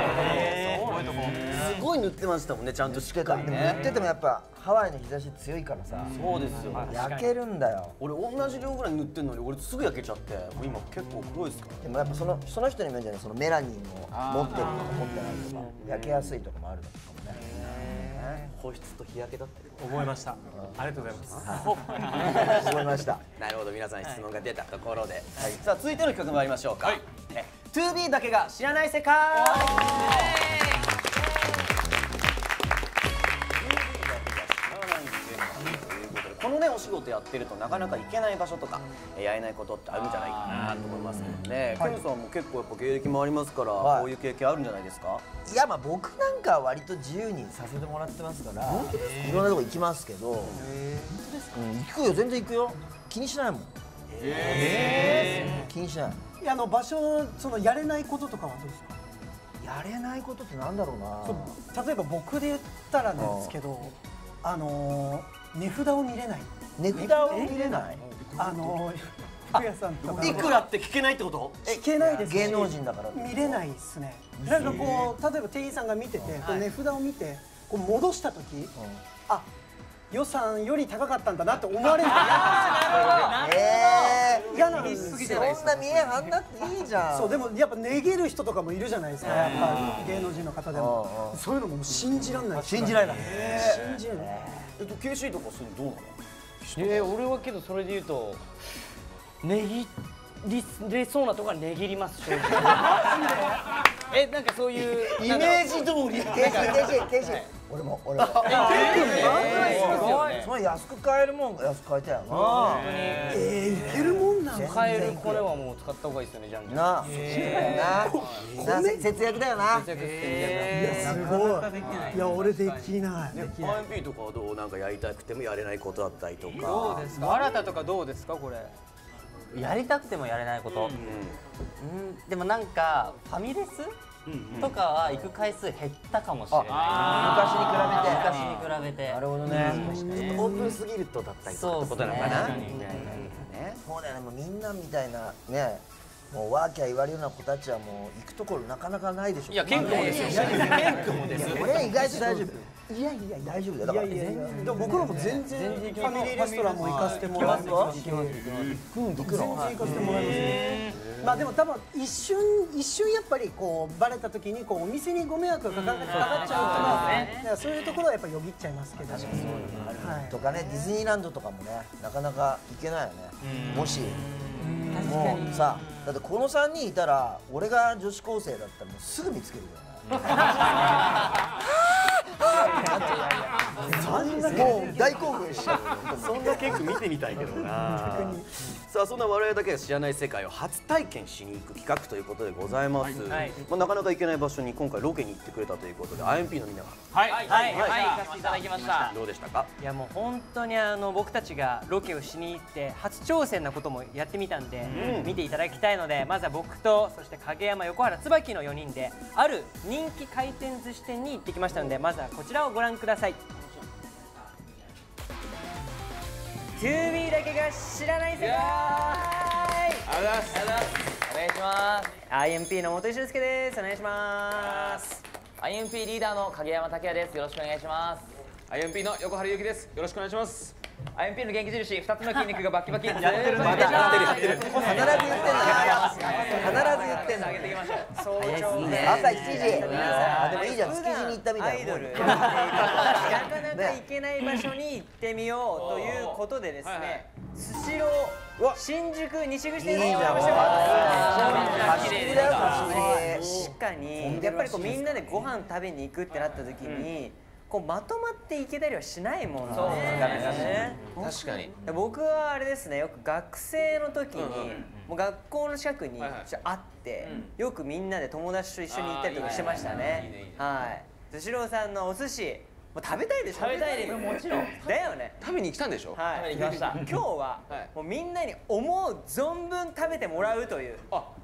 すごい塗ってましたもんね、ちゃんとしっかりね。塗っててもやっぱハワイの日差し強いからさ。 そうですよ。 焼けるんだよ。 俺同じ量ぐらい塗ってんのに俺すぐ焼けちゃって、今結構黒いですから。 でもやっぱそのその人にもよるんじゃない、そのメラニンを持ってるとか持ってないとか焼けやすいとかもあるのかもね。 保湿と日焼けだって覚えました。ありがとうございます。 覚えました。 なるほど、皆さん質問が出たところで、さあ続いての企画参りましょうか。トゥービー だけが知らない世界。このねお仕事やってるとなかなか行けない場所とかやれないことってあるんじゃないかなと思いますけどね。ケンさんも結構やっぱ経歴もありますから、こういう経験あるんじゃないですか。 いやまあ僕なんかは割と自由にさせてもらってますから、いろんなとこ行きますけど、行くよ、全然行くよ。気にしないもん。気にしない。 いや、あの場所、そのやれないこととかはどうですか。 やれないことってなんだろうな。例えば僕で言ったらですけど、あの値札を見れない。 値札を見れない。 あの服屋さんとか。 いくらって聞けないってこと？ 聞けないです。 芸能人だから見れないですね。なんかこう例えば店員さんが見てて、値札を見てこう戻した時、あ、予算より高かったんだなって思われる。嫌なんです。 そんな見えはんなっていいじゃん。 そう、でもやっぱ値切る人とかもいるじゃないですか。やっぱ芸能人の方でもそういうのも信じられない。 信じられない。 信じられない。 えっと ケーシー とかするのどうなの？ えー、俺はけどそれで言うと値切れそうなとこは値切ります正直。え、なんかそういうイメージ通り。 ケーシー、ケーシー、ケーシー。俺も俺も。その安く買えるもん安く買えたよな。 本当に。ええ、いけるもんなん。 買えるこれはもう使った方がいいですよね、じゃんじゃん。 なあ。なあ。節約だよな。 節約していやすごい。いや俺できない。 アイエムピー とかはどう、なんかやりたくてもやれないことだったりとか。 どうですか。新たとかどうですかこれ。 やりたくてもやれないこと、うん、でもなんかファミレスとかは行く回数減ったかもしれない。 昔に比べて昔に比べて。 なるほどね。 オープンすぎるとだったりとかってことなのかな。 そうだよね、もうみんなみたいなね、もうワーキャー言われるような子たちはもう行くところなかなかないでしょ。 いや、ケン君もですよ。ケン君もですよ。 俺意外と大丈夫。いやいや大丈夫だよ。だからいやいやいや。でも僕らも全然ファミリーレストランも行かせてもらいますし。行くの？全然行かせてもらいます。まあでも多分一瞬一瞬やっぱりこうバレた時にこうお店にご迷惑がかかっちゃうから、そういうところはやっぱよぎっちゃいますけど。確かにそういうのある。 とかね、ディズニーランドとかもね、なかなか行けないよね。もしもうさ、だってこのさんにんいたら俺が女子高生だったらもうすぐ見つけるよね。もう大興奮しちゃう。 そんな結構見てみたいけどな。さあ、そんな我々だけが知らない世界を初体験しに行く企画ということでございます。まあなかなか行けない場所に今回ロケに行ってくれたということで アイエムピー のみんながはいはいはい行かせていただきました。 どうでしたか？ いやもう本当にあの僕たちがロケをしに行って初挑戦なこともやってみたんで、見ていただきたいので、まずは僕とそして影山、横原、椿のよにんである人気回転寿司店に行ってきましたので、まずはこちらをご覧ください。トゥービー だけが知らない世界。 ありがとうございます。 お願いします。 アイエムピー の本石俊介です。お願いします。 アイエムピー リーダーの影山拓也です。よろしくお願いします。 アイエムピー の横原ゆうきです。よろしくお願いします。 アイエムピー の元気印、ふたつの筋肉がバキバキ。やってるまだやってるやってる。必ず言ってんだ。必ず言ってんだ。 上げていきましょう。 朝しちじ。あ、でもいいじゃん。築地に行ったみたいな。 アイドル。なかなか行けない場所に行ってみようということでですね、スシロー新宿西口店に行ってました。確かにやっぱりこうみんなでご飯食べに行くってなった時に。こうまとまっていけたりはしないもんね。 確かに。 僕はあれですね、よく学生の時にもう学校の近くにあって、よくみんなで友達と一緒に行ったりとかしてましたね。はい。スシローさんのお寿司もう食べたいでしょ。 食べたいです。もちろん。 だよね。 食べに来たんでしょ。 はい。行きました。今日はもうみんなに思う存分食べてもらうという。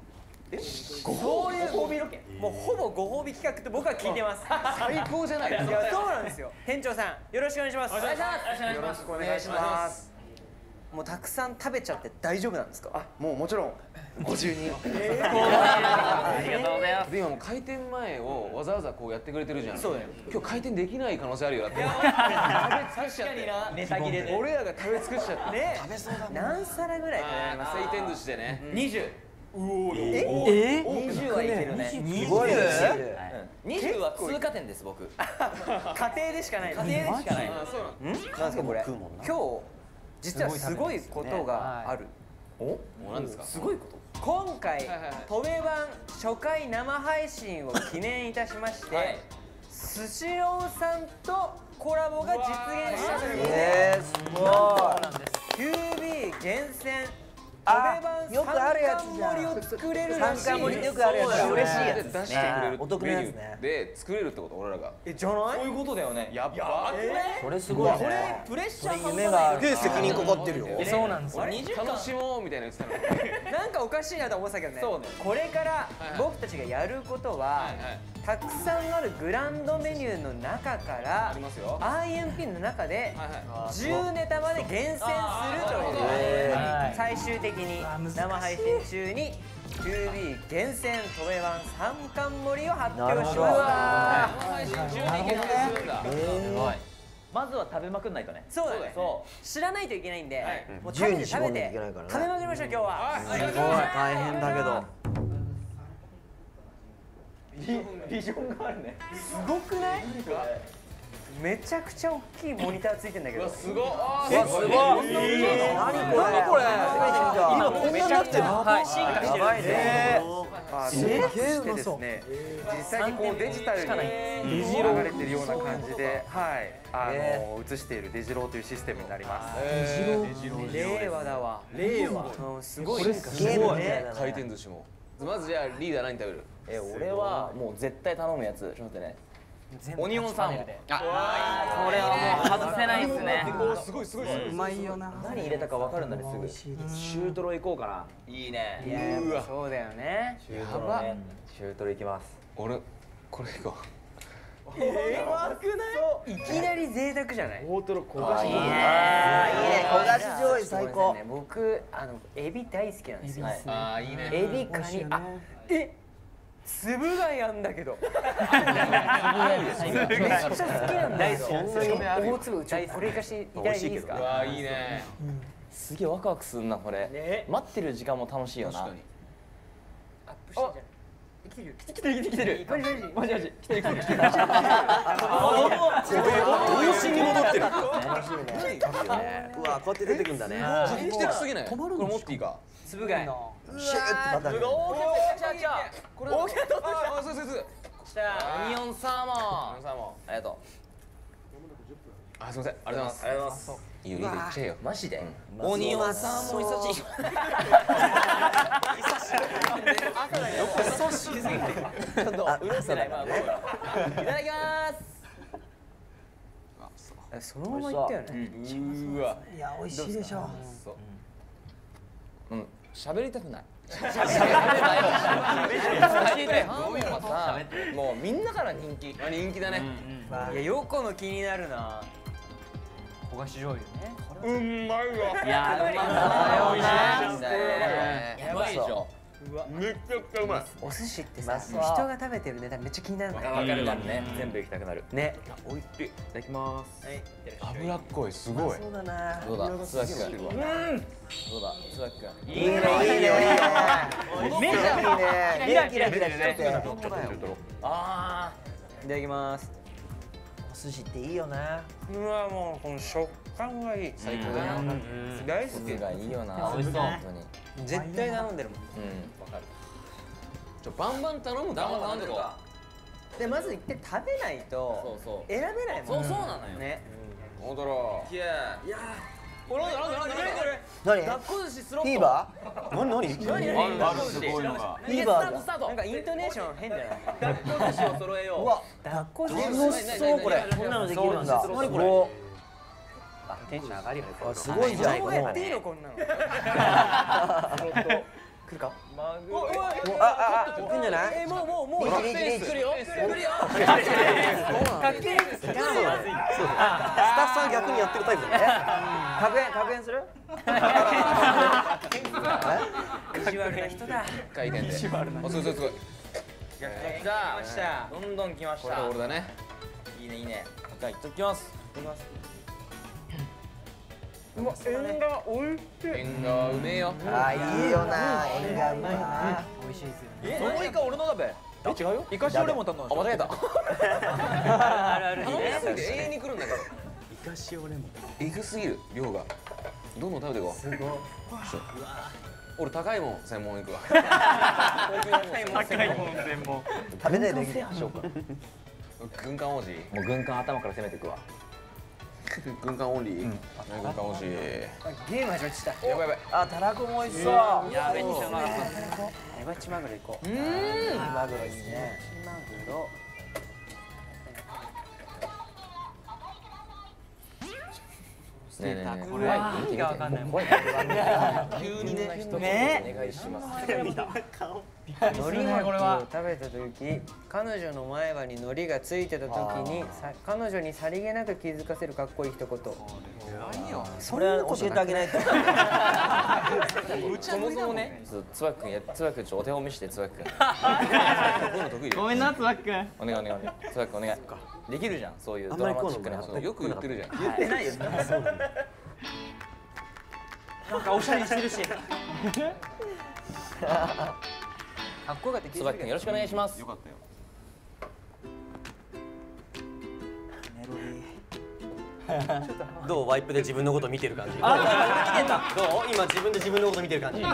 そういうご褒美ロケ、もうほぼご褒美企画って僕は聞いてます。 最高じゃないですか。 いやそうなんですよ。店長さんよろしくお願いします。お願いします。 よろしくお願いします。 もうたくさん食べちゃって大丈夫なんですか？ あ、もうもちろんごじゅうにん。 ありがとうございます。 で今もう開店前をわざわざこうやってくれてるじゃん。 そうだよ。 今日開店できない可能性あるよだって。食べ尽くしちゃって。 ネタ切れで。 俺らが食べ尽くしちゃって。 ね。食べそうだ。何皿ぐらい食べられます？ 回転寿司でね。 にじゅう。 え？にじゅうはいけるね。 すごいね。 にじゅうは通過点です僕。 家庭でしかない。 家庭でしかない。 あ、そうなの。 ん？なんですかこれ？今日実はすごいことがある。 お？もう何ですか？ すごいこと？ 今回トメ版初回生配信を記念いたしまして、スシローさんとコラボが実現したということで、 えー、すごい。 キュービー 厳選あ、 トメよくあるやつ版じゃん。 三冠盛りを作れるらしい。 三冠盛りよくあるやつだ。嬉しいやつ出ですしてくれるね。お得なメニュやつねー。で作れるってこと俺らが。 え、じゃない？ そういうことだよね。 やっば。 これすごいね。 これプレッシャー半端夢がある。 で責任かかってるよ。 そうなんですよ。 楽しもうみたいな言ってたの。 なんかおかしいなと思ってたけどね。 そうね。 これからはい僕たちがやることは、 はいはい。 たくさんあるグランドメニューの中からありますよ。 アイエムピー の中ではいはい。 じゅうネタまで厳選するというへね、最終的に生配信中に キュービー 厳選トメ版三冠盛りを発表します。 なるほど配信中に決定するんだ。 すごい。まずは食べまくんないとね。 そうだね。 そ知らないといけないんで、 はいもう食べてじゅうに絞んなきゃ食べていけないからね食べまくりましょう今日は。 はいすごい大変だけど。 ビジョンがあるね。 すごくない？めちゃくちゃ大きいモニターついてんだけど。 すごい。 え、すごい。何これ？何これ？今こんなになってる。 はい、進化してるんで。 あ、 すげえですね。実際にこうデジタルに流れてるような感じで、はい、あの映しているデジローというシステムになります。デジロー。令和だわ。令和。すごい。 ゲームね。 回転寿司も。まずじゃあリーダー何食べる？ え、俺はもう絶対頼むやつ。ちょっと待ってね。オニオンサーモン。 あ、これはもう外せないですね。 すごいすごい。 うまいよな。 何入れたか分かるんだねすぐ。中トロ行こうかな。いいね。 いや、そうだよね。 中トロね。中トロ行きます。 俺これ行こえー、いきなり贅沢じゃない？ 大トロ焦がし。いいね。 いいね。焦がし醤油最高。 僕あのエビ大好きなんですよ。 う。ああいいね。 エビカニ、あ、え、つぶ貝あんだけど。めっちゃ好きなんだよ。大粒うちこれいかしていただいていいですか？ うわいいね。 すげえワクワクすんなこれ。待ってる時間も楽しいよな。 確かに。 アップしてんじゃん。来てる来てる来てる来てる。 マジマジマジマジ来てる来てる来てる。 童心に戻ってる。 楽しいね。うわ、こうやって出てくんだね。 来てるすぎない？これ持っていいか？ つぶ貝。 シューってまた。 大きなこれ大きなとああそうそうそう。 来た。 オニオンサーモン。 サーモン。 ありがとあすみませんありがとうございます。 う。ありがとうございます。 いいよリーダーいっちゃえよ。 マジで。オニオンサーモン久しい。ちょっとうるせない。まあいただきます。 そのままいったよね。 うわ。 いや美味しいでしょ。 うん喋りたくない。 喋りたい。サーモンはさ、もうみんなから人気。 人気だね。 いや、ヨコの気になるな。 焦がし醤油ね。 うんまいわ。 いやー、うまなんだよね。やばいでしょ。 めっちゃくちゃうまい。 お寿司ってさ、 うまそう人が食べてるネタめっちゃ気になるんだよ。 わかるかもね。全部行きたくなる。 ね。 おいしい。いただきます。 はい。 脂っこいすごい。 そうだな。 どうだ、つばきくん。どうだ、つばきくん。 いいね、いいね。 目じゃいいね。キラキラキラしてて。 あいただきます。 お寿司っていいよな。 うわ、もうこの食感がいい。 最高だよ。 大好ー、がいいよな。 美味しそう本当に。 き。絶対頼んでるもん。 うん、わかる。 ちょバンバン頼むか。 バンバン頼んでるか。 で、まず一回食べないとそうそう。 選べないもん。 そうそうなのよ。 ね。 本当だ。 いやいや。 これなんだなんだなんだ。 何？ 学校寿司スロット。 フィーバ何何？ 何何？ すごいのが。 ー？フィーバーだ。 スタート。 なんかイントネーション変じゃない？ 学校寿司を揃えよう。 うわ、 学校寿司。 楽しそうこれ。こんなのできるんだ。何これ？ あ、テンション上がるよね。 あ、すごいじゃん。 どうやっていいのこんなの。 来るか。 マグロ。 あああ、行くんじゃない？ えもうもうもう。 リーチリーチリーチ。 来るよ。来るよ。 かっけえ。スタッフさん逆にやってるタイプだね。 確変確変する？ 意地悪な人だ。 回転で。あ、すごいすごいすごい。 来た。どんどん来ました。 これ俺だね。 いいねいいね。じゃあいっときます。いきます。 うま、縁側おいしい。縁側うめえよ。 ああ、いいよな。縁側うまいな。 美味しいですよね。そのイカ俺のだべ。 え、違うよ。 イカ塩レモン頼んだ。あ、間違えた。あるある。 頼みすぎて永遠に来るんだけど。 イカ塩レモン。 えぐすぎる量が。どんどん食べていこう。すごい。俺高いもん専門行くわ。 高いもん専門。 食べないできてしょうか。 軍艦王子。 もう軍艦頭から攻めていくわ。 軍艦オンリー。軍艦王子。 ゲーム始まっちゃった。 やばいやばい。 あ、たらこも美味しそう。 やべえ、にしょうま。 メバチマグロ行こう。 うん。 マグロいいね。 マグロ。 ねえねえねえ。 これは意味がわかんないもん。 急にね。 ね。 お願いします。 海苔を食べた時、彼女の前歯に海苔がついてた時に彼女にさりげなく気づかせるかっこいい一言。 それは教えてあげないと。 そもそもね、つばくんや、つばくんちょっとお手本見して、つばくん。こういうの得意。 ごめんな、つばくん。 お願いお願いお願い。つばくんお願い。できるじゃん、そういうドラマチックなこと。 よく言ってるじゃん。 言ってないよ。 なんかおしゃれしてるし。かっこよかった。 つばくんよろしくお願いします。 よかったよ。 どうワイプで自分のこと見てる感じ。あ、来てた。どう？今自分で自分のこと見てる感じ。 あ、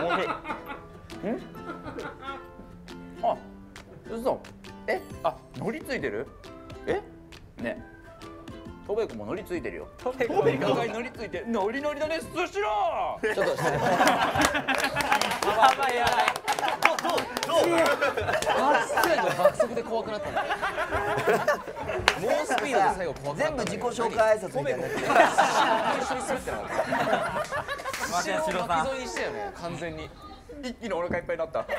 嘘。え、あ、海苔ついてる？え？ね。トベコも海苔ついてるよ。トベコが海苔ついてる。海苔海苔だね。寿司ろ。ちょっとして。やばいやばい。どうどう？どう？爆速で怖くなったんだ。猛スピードで最後怖くなった。 全部自己紹介挨拶みたいになってる。 一緒にするってなかった。後ろ巻き添えにしたよね、完全に。一気にお腹いっぱいになった。だ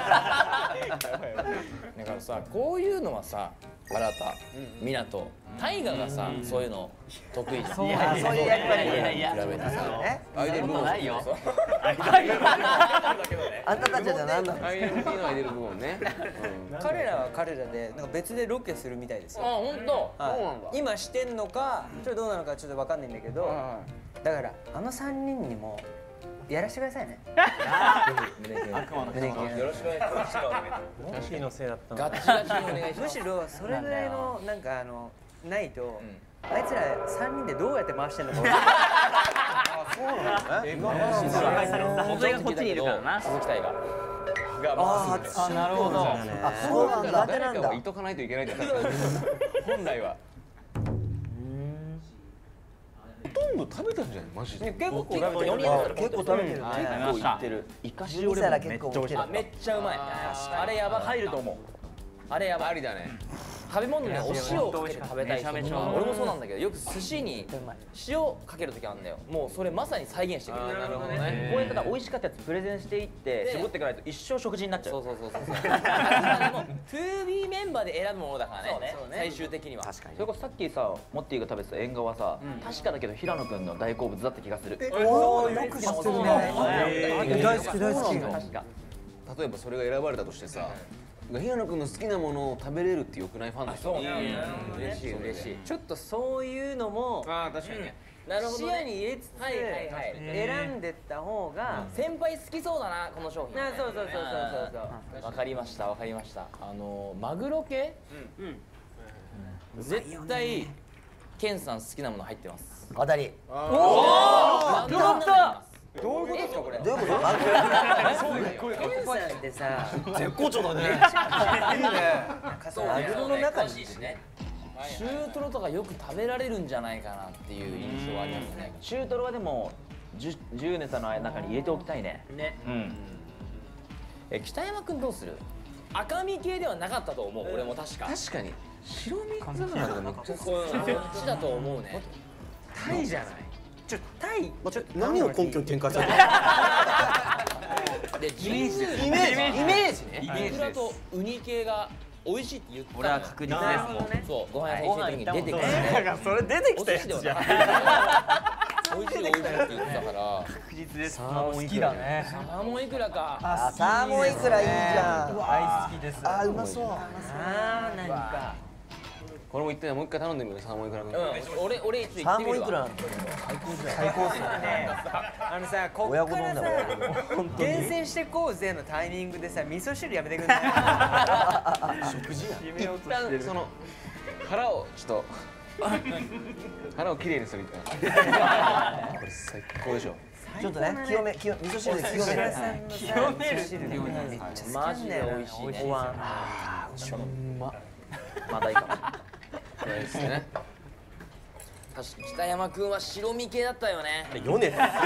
からさ、こういうのはさ、新田、湊、大河がさ、そういうの得意じゃん。 そういう役割。いやいや比べてさ、 アイデル部門ないよ。 あんたたちじゃ何なの？ アイデル部門のアイデル部門ね。 彼らは彼らでなんか別でロケするみたいですよ。 あ、本当。 はいそうなんだ。 今してんのか、ちょっとどうなのかちょっとわかんないんだけど、だからあの三人にもやらしてくださいね。胸キュン。 よろしくお願いします。 ガチのせいだったの。 ガチガチにお願いします。 むしろそれぐらいのなんかあのないと、あいつら三人でどうやって回してんのか。 そうなんですね。 それがこっちにいるからな、鈴木大河。 ああ、なるほど。あ、そうなんだ。 誰かは言っとかないといけないんだよ。本来は。ほとんど食べたんじゃないマジで。 結構食べてる。 結構食べてるね。 結構いってる。イカ塩レモンめっちゃ美味しい。めっちゃうまい。あれやば入ると思う。あれやばい。 ありだね。 食べ物にお塩をかけて食べたい人とか、俺もそうなんだけど、よく寿司に塩かける時あるんだよ。もうそれまさに再現してくれる。 なるほどね。 こうやったら美味しかったやつプレゼンしていって絞っていかないと一生食事になっちゃう。そうそうそうそう。でも ツービー メンバーで選ぶものだからね。最終的には。確かに。それこそさっきさモッティが食べてた縁側はさ、確かだけど平野くんの大好物だった気がする。 おお、よく知ってるね。大好き大好き。 確か。 例えばそれが選ばれたとしてさ、平野君の好きなものを食べれるってよくないファンの人。 嬉しい嬉しい。 ちょっとそういうのもああ確かに。 なるほど。 視野に入れつつ選んでった方が先輩好きそうだなこの商品。 そうそうそうそうそうそう。わかりましたわかりました。あのマグロ系？絶対ケンさん好きなもの入ってます。 当たり。 おお。どうだった？ どういうことですかこれ？ どういうこと？ ケンさんってさ、 絶好調だね。いいね。 マグロの中にね。中トロとかよく食べられるんじゃないかなっていう印象はありますね。中トロはでもじゅうネタの中に入れておきたいね。ね。うん。え、北山くんどうする？赤身系ではなかったと思う。俺も確か。 確かに白身魚がめっちゃ好き。 こっちだと思うね。 タイじゃない。 ちょタイ何を根拠に展開したの？ でイメージです。 イメージイメージね。 イクラとウニ系が美味しいって言った。 俺は確実ですもん。 そうご飯屋さん行った時に出てきて。 だからそれ出てきたやつじゃん。 美味しい美味しいって言ってたから。 確実です。 好きだね。 サーモンイクラか。 あ、サーモンイクラいいじゃん。 大好きです。 あ、うまそう。 あーなんかこれも言ってない、もう一回頼んでみるサーモンイクラ。うん、俺俺いつサー行ってみるわ。 モンイクラ最高じゃん。最高っすね。 あのさ、こっ親子からさ丼だよ。 厳選してこうぜのタイミングでさ、味噌汁やめてくんない？ 食事や。 一旦その腹をちょっと腹をきれいにするみたいな。これ最高でしょ。 ちょっとね、清め、清め、味噌汁で清める。 清める汁めっちゃ好きなんだよな。美味しいね。 あー、うま。まだいいかも。これですね。確か北山君は白身系だったよね。 ヨネ。ヨネじゃ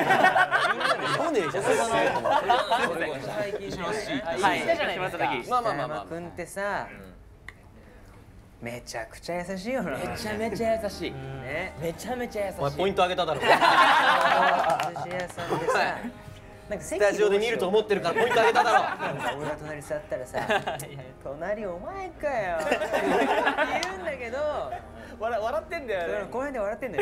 ないですか。 最近ね。 はい。 まあまあまあまあ。君ってさ、めちゃくちゃ優しいよな。 めちゃめちゃ優しい。 ね。 めちゃめちゃ優しい。 お前ポイント上げただろ。 寿司屋さんでさ、なんかスタジオで見ると思ってるからポイント上げただろ。 俺が隣座ったらさ、隣お前かよって言うんだけど、 笑笑ってんだよね。 この辺で笑ってんだよ。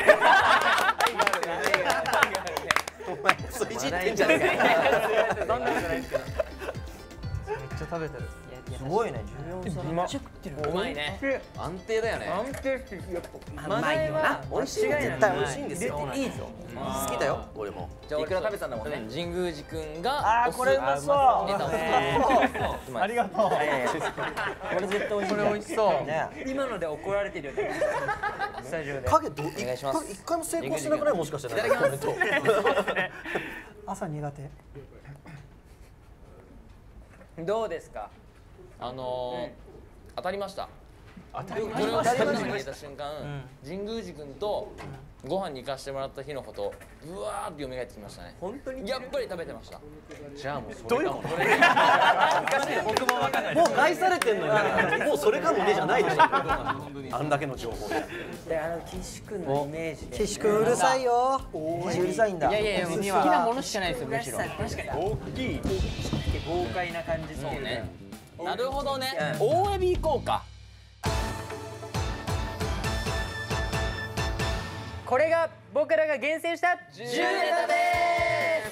お前それいじってんじゃねえか。 そんなことないですけど。 めっちゃ食べてる。 すごいね、じゅうよんさい。 めっちゃ食ってる。 うまいね。安定だよね。 安定してる。やっぱうまいよな。美味しいよ。絶対美味しいんですよ。 いいぞ。 好きだよ。俺も。 じゃあいくら食べたんだもんね。神宮寺くんがあー、これうまそう。 ネタをありがとう。 これ絶対美味しい。 これ美味しそう。 ね。 今ので怒られてるよね。スタジオで。 影どうお願いします一回も成功しなくないもしかして。いただきます。 朝苦手。 どうですか。 あの当たりました。 当たこれを最後に入れた瞬間、神宮寺君とご飯に行かしてもらった日のことぶわーって蘇ってきましたね。本当にやっぱり食べてました。じゃあもうそれかも。 僕もわかんない。 もう返されてんのよ。もうそれかもねじゃないでしょ。あんだけの情報で。 で、あの岸君のイメージで。 岸君うるさいよ。岸うるさいんだ。 いやいやいや、好きなものしかないですよむしろ。 確かに大きい豪快な感じ。 そうね。なるほどね。大エビ行こうか。 これが僕らが厳選したじゅうネタです。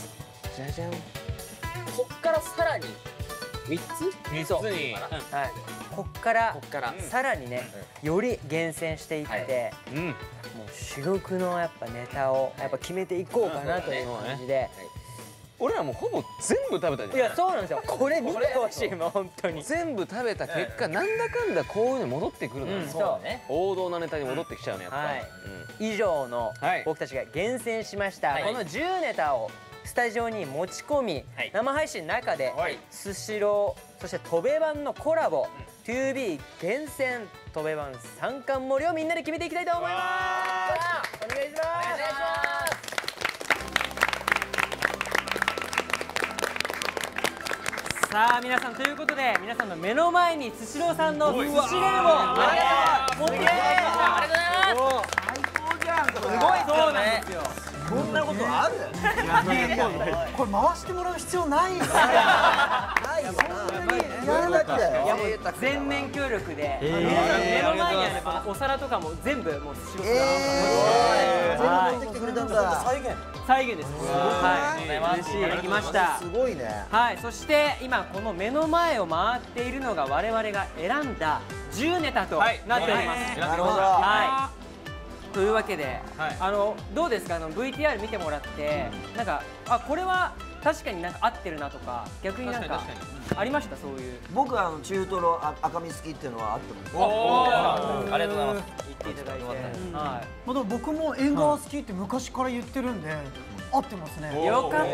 じゃじゃん。こっからさらに三つ三つに。 はい。こっからこっからさらにね、より厳選していって、 うん。 もう珠玉のやっぱネタをやっぱ決めていこうかなという感じで。 俺らもうほぼ全部食べたじゃん。 いや、そうなんですよ。これ見てほしいもん本当に。 全部食べた結果、なんだかんだこういうの戻ってくるのよ。 そうね。 王道なネタに戻ってきちゃうねやっぱ。 はい。以上のはい僕たちが厳選しましたこのじゅうネタをスタジオに持ち込み、生配信の中でスシローそして戸部版のコラボ トゥービー 厳選戸部版三冠盛りをみんなで決めていきたいと思います。お願いします。さあ皆さんということで皆さんの目の前にスシローさんの寿司レーンを持ってきてありがとうございます。最高じゃん。すごいそうなんですよ。 こんなことある？ これ回してもらう必要ないんですよ。 ないよな。やるだけだよ。 いやもう全面協力で、目の前にあるこのお皿とかも全部もうスシローさん全部持ってきてくれたんだ。 再現。 再現です。はい。嬉しい。いただきました。 すごいね。 はい。そして今この目の前を回っているのが我々が選んだじゅうネタとなっております。 なるほど。 はい。というわけで、あのどうですか、あの ブイティーアール 見てもらって、なんかあこれは確かになんか合ってるなとか逆になんかありましたそういう。 僕はあの中トロ赤身好きっていうのはあってます。 おお、ありがとうございます。 言っていただいて、はい。 まあでも僕も縁側好きって昔から言ってるんで合ってますね。 よかった。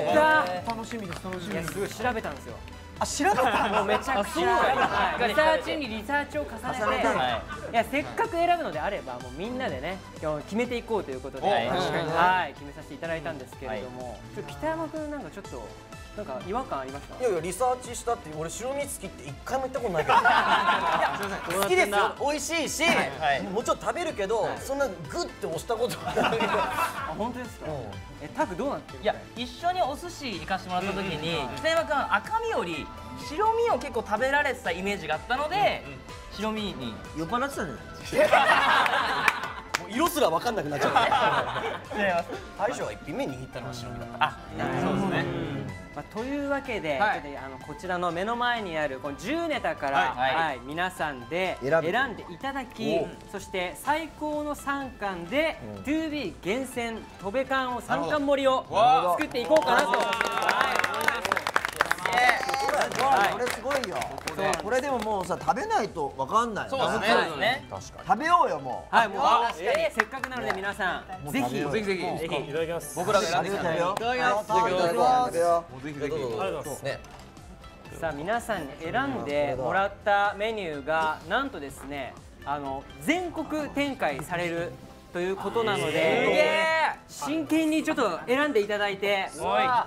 楽しみです楽しみいやです。 すごい調べたんですよ。 あ、調べた。 もうめちゃくちゃリサーチにリサーチを重ねて、いやせっかく選ぶのであればもうみんなでね決めていこうということで、はい決めさせていただいたんですけれども、北山君なんかちょっとなんか違和感ありました？ いやいやリサーチしたって俺白身好きって一回も言ったことないから。好きですよ。美味しいし、もちろん食べるけどそんなグッて押したことはない。 本当ですか。え、タクどうなってる？ いや、一緒にお寿司行かしてもらった時に北山君は赤身より白身を結構食べられてたイメージがあったので、白身に酔っ払ってたね。 もう色すら分かんなくなっちゃうね。大将が一品目に握ったのは白身だった。あ、 そうですね。まあ、というわけで、はい、あのこちらの目の前にあるこのじゅうネタから、はいはい、皆さんで選んでいただき、そして最高のさん貫で、うん、トゥービー 厳選とべ缶をさん貫盛りを作っていこうかなと思います。 これすごいよ。これでももうさ食べないとわかんない。 そうですね。 食べようよもう。 はい、もうせっかくなので皆さんぜひぜひぜひいただきます。 僕らが選んできたね。いただきます。 いただきます。 もうぜひぜひ。ありがとうございますね。 さあ皆さんに選んでもらったメニューがなんとですね、あの全国展開されるということなので、真剣にちょっと選んでいただいて、はい、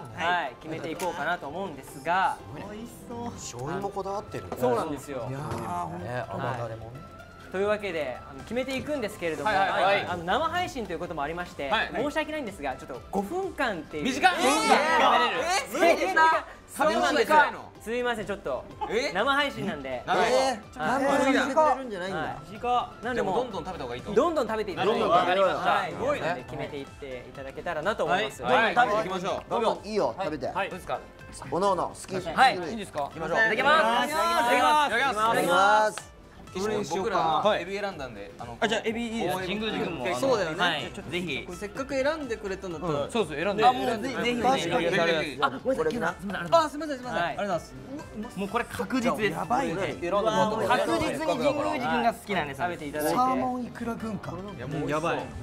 決めていこうかなと思うんですが、 美味しそう。醤油もこだわってる。 そうなんですよ。 いやー、ね、甘だれもね。 というわけであの決めていくんですけれども、あの生配信ということもありまして、申し訳ないんですが、ちょっとごふんかんっていう短い。 食べれる。そうなんですよ。すみません、ちょっと生配信なんで。 ええ、何分してくれるんじゃないんだ。 短。なんでもどんどん食べた方がいいと。 どんどん食べていただいて、 どんどん食べました。 はい、すごいね。決めていっていただけたらなと思います。 はい、食べていきましょう。 どんどんいいよ、食べて。 はい、どうですか。 おのおの好き。 はい、いいですか。 いきましょう。 いただきます。いただきます。 いただきます。 僕らエビ選んだんで、 あ、じゃあエビいいです。 神宮寺君もそうだよね。 ぜひ。 せっかく選んでくれたんだったら、 そうです。選んで。 あ、もうぜひぜひ。 あ、ごめんなさい。 あ、すみませんすみません。ありがとうございます。 もうこれ確実です。 やばいね。 確実に神宮寺君が好きなんです。 食べていただいて。 サーモンいくら軍艦。 いやもうやばい。 もう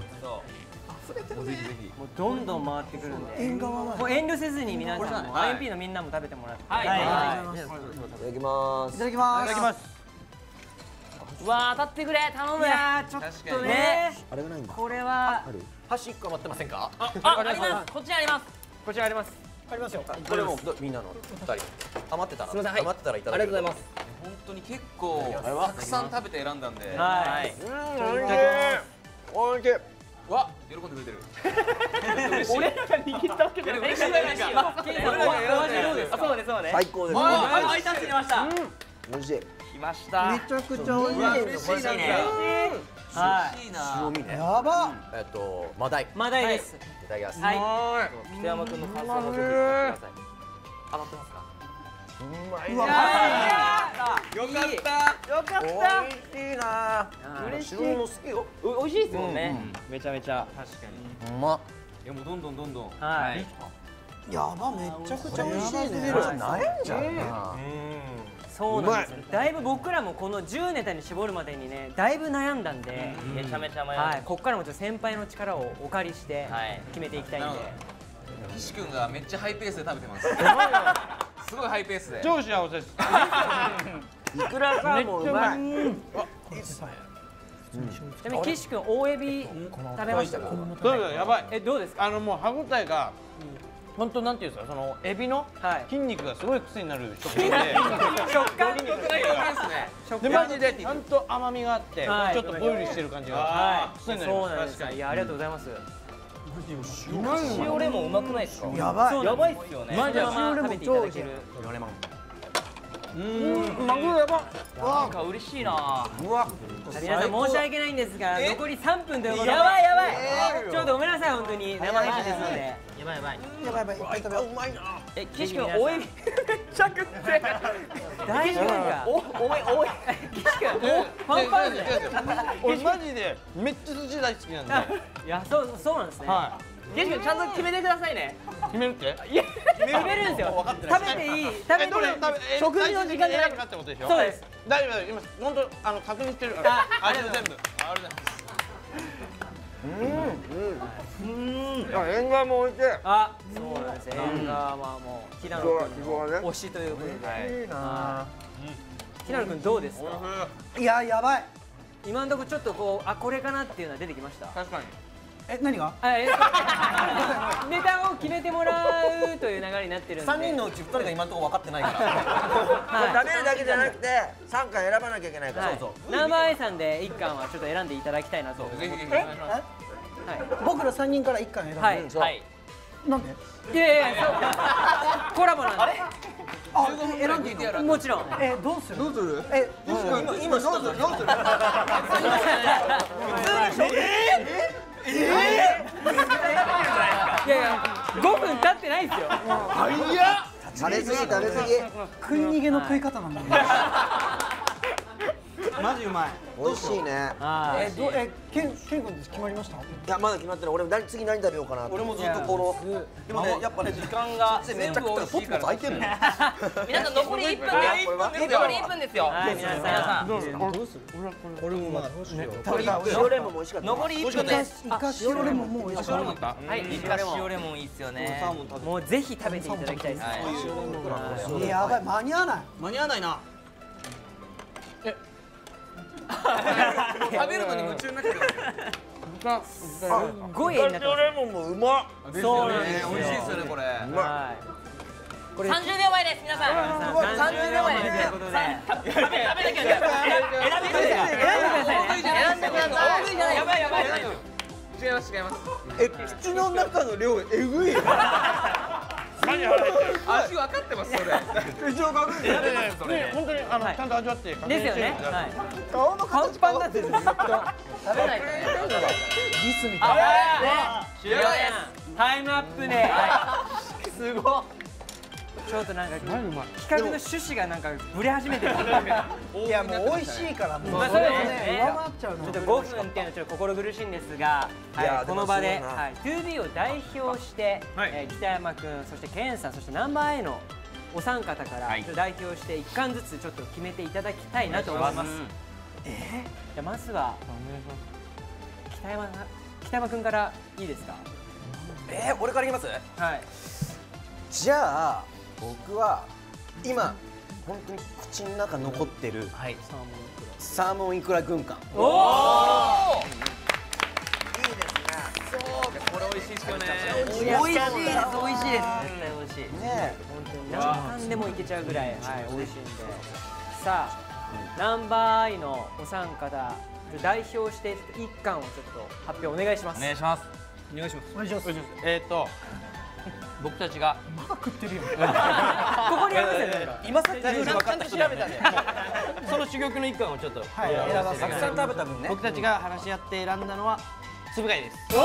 どんどん回ってくるんで。縁側は。もう遠慮せずに皆さんも アイエムピー のみんなも食べてもらって。はい。 いただきます。 いただきます。いただきます。 うわー、当たってくれ、頼む。いやー、ちょっとね。 あれがないんだ。 これは箸一個余ってませんか？ あ、あります。こっちにあります。 こちらあります。 ありますよ。 これもみんなのふたり余ってたら余ってたらいただきます。 ありがとうございます。 本当に結構たくさん食べて選んだんで。 はい。 おいしい。 わ、喜んでくれてる。 俺らが握ったわけじゃない。嬉しい嬉しい。そうですそうです。 最高です。 ハイタッチ出ました。 美味しい。 来ました。 めちゃくちゃ美味しい。 嬉しいね。 はい。 美味しいな。 白身ね。 やば。 えっとマダイ。 マダイです。 いただきます。 はい。 北山君の感想もぜひください。当たってますか？ うまい。 よかったよかった。 美味しいな。 嬉しい。 白身も好きよ。 美味しいですもんね。めちゃめちゃ。 確かうまっ。 いやもうどんどんどんどん。 はい。 やば、めちゃくちゃ美味しいね。 ないんじゃんな。 そうなんですよ。だいぶ僕らもこのじゅうネタに絞るまでにね、だいぶ悩んだんで、 めちゃめちゃ迷う。 はい。ここからもちょっと先輩の力をお借りして決めていきたいんで。 岸君がめっちゃハイペースで食べてます。すごいハイペースで。 超幸せです。 いくらサーモンうまい。 ちなみに岸君大エビ食べましたか？ そうだやばい。 え、どうですか？ あのもう歯ごたえが本当なんていうんですか、そのエビの筋肉がすごい癖になる食感で。 食感ですね。 でマジでちゃんと甘みがあってちょっとボイルしてる感じが癖になります。 そうなんですか。いや、ありがとうございます。 塩レモンうまくないですか？ やばい。 やばいっすよね。 マジでまま食べていただける。 うん、マグロやば。 なんか嬉しいな。 うわ。皆さん申し訳ないんですが、残りさんぷんということで。 やばいやばい。 ちょっとごめんなさい本当に生配信ですので。 やばいやばい。 やばいやばい。いっぱい食べよう。うまいな。 え、岸君おエビめっちゃ食って。 大丈夫か？ おおいおい。岸君パンパンで。 俺マジでめっちゃ寿司大好きなんで。 いや、そうそうなんですね。 は岸君ちゃんと決めてくださいね。 決めるって？ いや、決めるんですよ。食べていい。食べていい。食事の時間じゃないかってことでしょ？ そうです。 大丈夫今本当あの確認してるから。味全部。ありがとうございます。うんうん。あ、縁側も美味しい。 あ、そうなんです。縁側はもう平野君の推しということで。 いいな。 平野君どうですか？ いや、やばい。 今のところちょっとこう、あ、これかなっていうのは出てきました。 確かに。 え、何が？ ネタを決めてもらうという流れになってるんで。 さんにんのうちふたりが今のところ分かってないから。 食べるだけじゃなくてさん貫選ばなきゃいけないから。 ナンバーアイさんでいっ貫はちょっと選んでいただきたいなと。 ぜひぜひお願いします。 僕らさんにんからいっかん選んでるんですよ。なんで？ いやいやいや、コラボなんで。 あ、選んでいいの？ もちろん。 え、どうする？ どうする？ え、 今今どうする？どうする？ ええ？いやいや、ごふん経ってないですよ。 食べ過ぎ食べ過ぎ。 食い逃げの食い方なんだね。 マジうまい。 美味しいね。 え、どえ、ケンケン君決まりました？ いやまだ決まってない。俺何次何食べようかな。 俺もずっとこのでもねやっぱね時間が全部美味しいからポツポツ開いてるの。 皆さん残りいっぷんです。残りいっぷんですよ。 はい、皆さん。 どうする？これもまあ塩レモンも美味しかった。 残りいっぷんです。 イカ塩レモンも美味しかった。 はい、イカ塩レモンいいっすよね。 もうぜひ食べていただきたいです。 え、やばい、間に合わない。 間に合わないな。 食べるのに夢中になってる。 すごい絵になってます。 レモンもうまっ。 そうなんですよ。 美味しいですよねこれ。 はい。これ三十秒前です皆さん。三十秒前です。 ということで。 食べ食べなきゃいけない。選んでください。選んでください。やばいやばい。違います違います。 え、口の中の量えぐい。 味分かってますそれ。 一応確認してないそれ。 本当にあのちゃんと味わって。 ですよね。はい。 顔のパンパンになってるんですよ。 食べないと。 リスみたいな。 終了です。 タイムアップで。すごい。ちょっとなんか企画の趣旨がなんかブレ始めてる。 いやもう美味しいからもうまあそうですね。 上回っちゃうの。 ちょっとごふんっていうのはちょっと心苦しいんですが、はい、この場で、はい、トゥービー を代表して、えー、北山くん、そしてケンさん、そしてナンバー A のお三方から、はい、代表していっかんずつちょっと決めていただきたいなと思います。えー、じゃあまずは北山北山くんからいいですか？ えー、俺からいきます？ はい。 じゃあ僕は今本当に口の中残ってるサーモンイクラ軍艦。 おお。 いいですね。 そうこれ美味しいですよね。 美味しいです。美味しいです。絶対美味しい。ね、本当に何貫でもいけちゃうぐらい、はい、美味しいんで。さあ、ナンバーアイのお三方代表していっかんをちょっと発表お願いします。 お願いします。 お願いします。 お願いします。 えっと僕たちがまだ食ってるよ。 ここにありますよね。 今さっきルール分かった人だよね。 その珠玉の一貫をちょっとはい、選ばせて。 たくさん食べた分ね。 僕たちが話し合って選んだのはつぶ貝です。 つぶ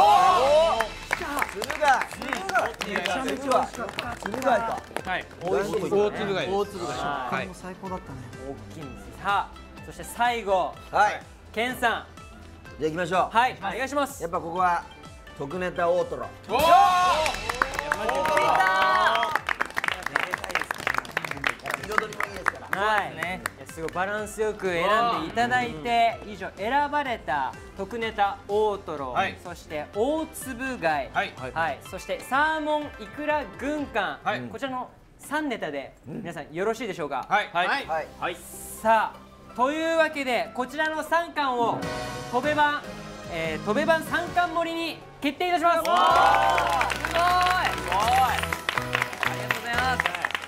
貝。めちゃめちゃ美味しかった。つぶ貝か。 はい。 美味しいですね。 大粒貝です。 大粒貝。 これも最高だったね。 大きいんです。さあ、そして最後、 はい。 ケンさん、 じゃあ行きましょう。 はい、お願いします。 やっぱここは特ネタ大トロ。 おお。 彩りもいいですから。 はい、ね、すごいバランスよく選んでいただいて、以上選ばれた特ネタ大トロ、 はい、 そして大粒貝、はい、はい、そしてサーモンイクラ軍艦、はい、こちらのさんネタで皆さんよろしいでしょうか。 はい、はい、 はい、 はい、さあというわけでこちらのさんかんをとべ版、えー、とべ版さんかん盛りに決定いたします。すごい、すごい、ありがとうございます。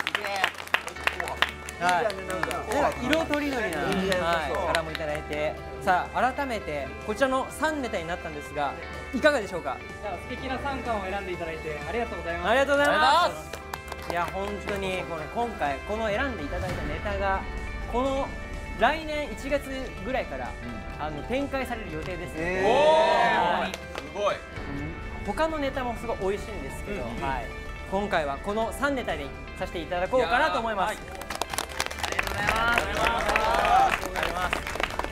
はい、色とりどりな、はい、柄もいただいて、さあ改めてこちらのさんネタになったんですがいかがでしょうか。 素敵なさんかんを選んでいただいてありがとうございます。 ありがとうございます。いや本当にこの今回この選んでいただいたネタがこの来年いちがつぐらいから、うん、あの展開される予定ですので、 おー、すごい。 他のネタもすごい美味しいんですけど、うんうん、はい、今回はこのさんネタにさせていただこうかなと思います。ありがとうございます。ありがとうございます。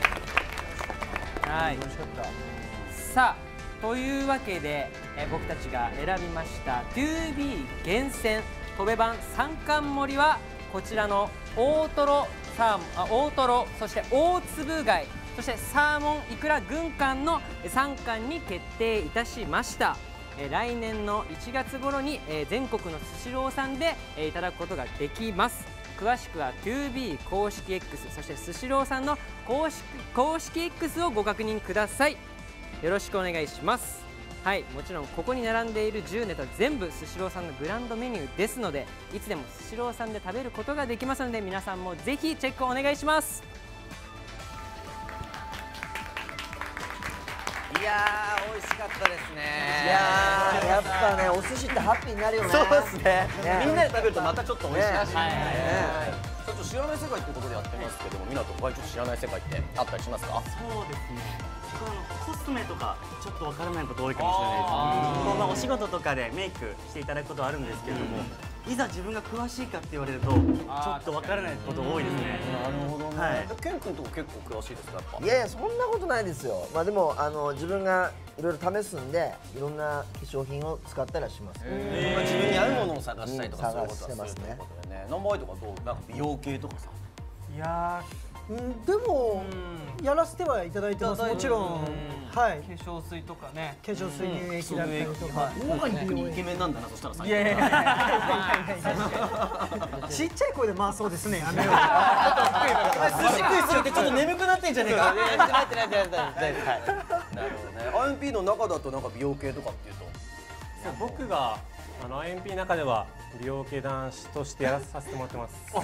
はい。さあというわけで、え僕たちが選びました トゥービー 厳選とべ版さんかん盛りはこちらの大トロサーモン、あ大トロ、そして大粒貝、そしてサーモンイクラ軍艦のさんかんに決定いたしました。え来年のいちがつ頃に、え全国のスシローさんで、えいただくことができます。詳しくは トゥービー 公式 X、 そしてスシローさんの公式公式 X をご確認ください。よろしくお願いします。はい、もちろんここに並んでいるじゅうネタ全部スシローさんのグランドメニューですので、いつでもスシローさんで食べることができますので、皆さんもぜひチェックお願いします。 いややー美味しかったですね。 いやーやっぱねお寿司ってハッピーになるよね。 そうですね。みんなで食べるとまたちょっと美味しいですね。ちょっと知らない世界ってことでやってますけども、湊他にちょっと知らない世界ってあったりしますか？ そうですね。コスメとかちょっとわからないこと多いかもしれないですね。まあお仕事とかでメイクしていただくことはあるんですけれども、いざ自分が詳しいかって言われるとちょっとわからないこと多いですね。 なるほどね。 はい。 ケン君とこ結構詳しいですかやっぱ？ いやいやそんなことないですよ。まあでもあの自分がいろいろ試すんでいろんな化粧品を使ったりはします。 自分に合うものを探したりとかそういうことはするますね。 ナンバーワイとかどうなんか美容系とかさ。 いやー、でもやらせてはいただいてます。もちろん、はい。 化粧水とかね、 化粧水乳液だったりとか。主に美容イケメンなんだなそしたらさ。 いやいやいや。ちっちゃい声でまあそうですね。やめよう。 寿司食いすぎてちょっと眠くなってんじゃねえか。 なってないってないってないってないってない。 なるほどね。アイエムピー の中だとなんか美容系とかっていうと。 僕があの アイエムピー の中では美容系男子としてやらさせてもらってます。 詳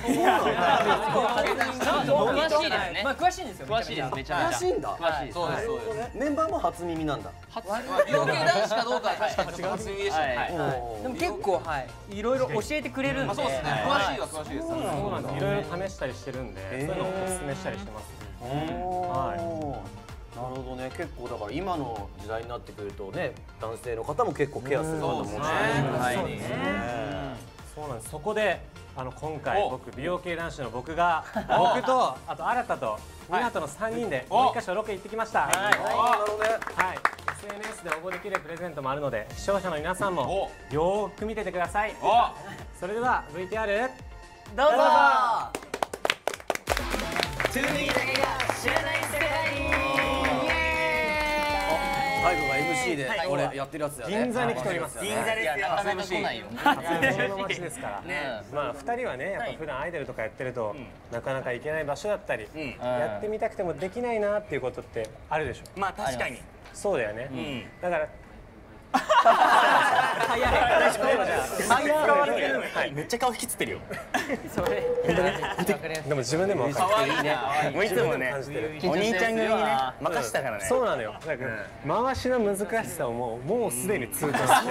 しいですね。 まあ詳しいんですよ。 詳しいです。めちゃめちゃ。 詳しいんだ。 詳しいです。 そうですそうです。 メンバーも初耳なんだ。 美容系男子かどうかは確かに初耳でしたね。 でも結構はいいろいろ教えてくれるんで。 そうですね。詳しいは詳しいです。 そうなんです。いろいろ試したりしてるんで、そういうのをお勧めしたりしてます。 はい。なるほどね。結構だから今の時代になってくるとね、男性の方も結構ケアする方もね。 そうですね。そうなんです。そこであの今回僕美容系男子の僕が僕とあと新田と湊のさんにんでもう一箇所ロケ行ってきました。はい。 なるほどね。 はい。エスエヌエス で応募できるプレゼントもあるので視聴者の皆さんもよーく見ててください。それでは ブイティーアールどうぞ。 トゥーミーだけが知らない世界に。 最後が エムシー でこれやってるやつだよね。 銀座に来ております。 銀座ですよ。 なかなか来ないよ。 初物の街ですから。まあふたりはねやっぱ普段アイドルとかやってるとなかなか行けない場所だったりやってみたくてもできないなっていうことってあるでしょ。 まあ確かに。 そうだよね。だからめっちゃ顔引きつってるよ。 でも自分でも分かる。 もういつもねお兄ちゃん組にね任したからね。 そうなのよ。だから回しの難しさをもうもうすでに通過して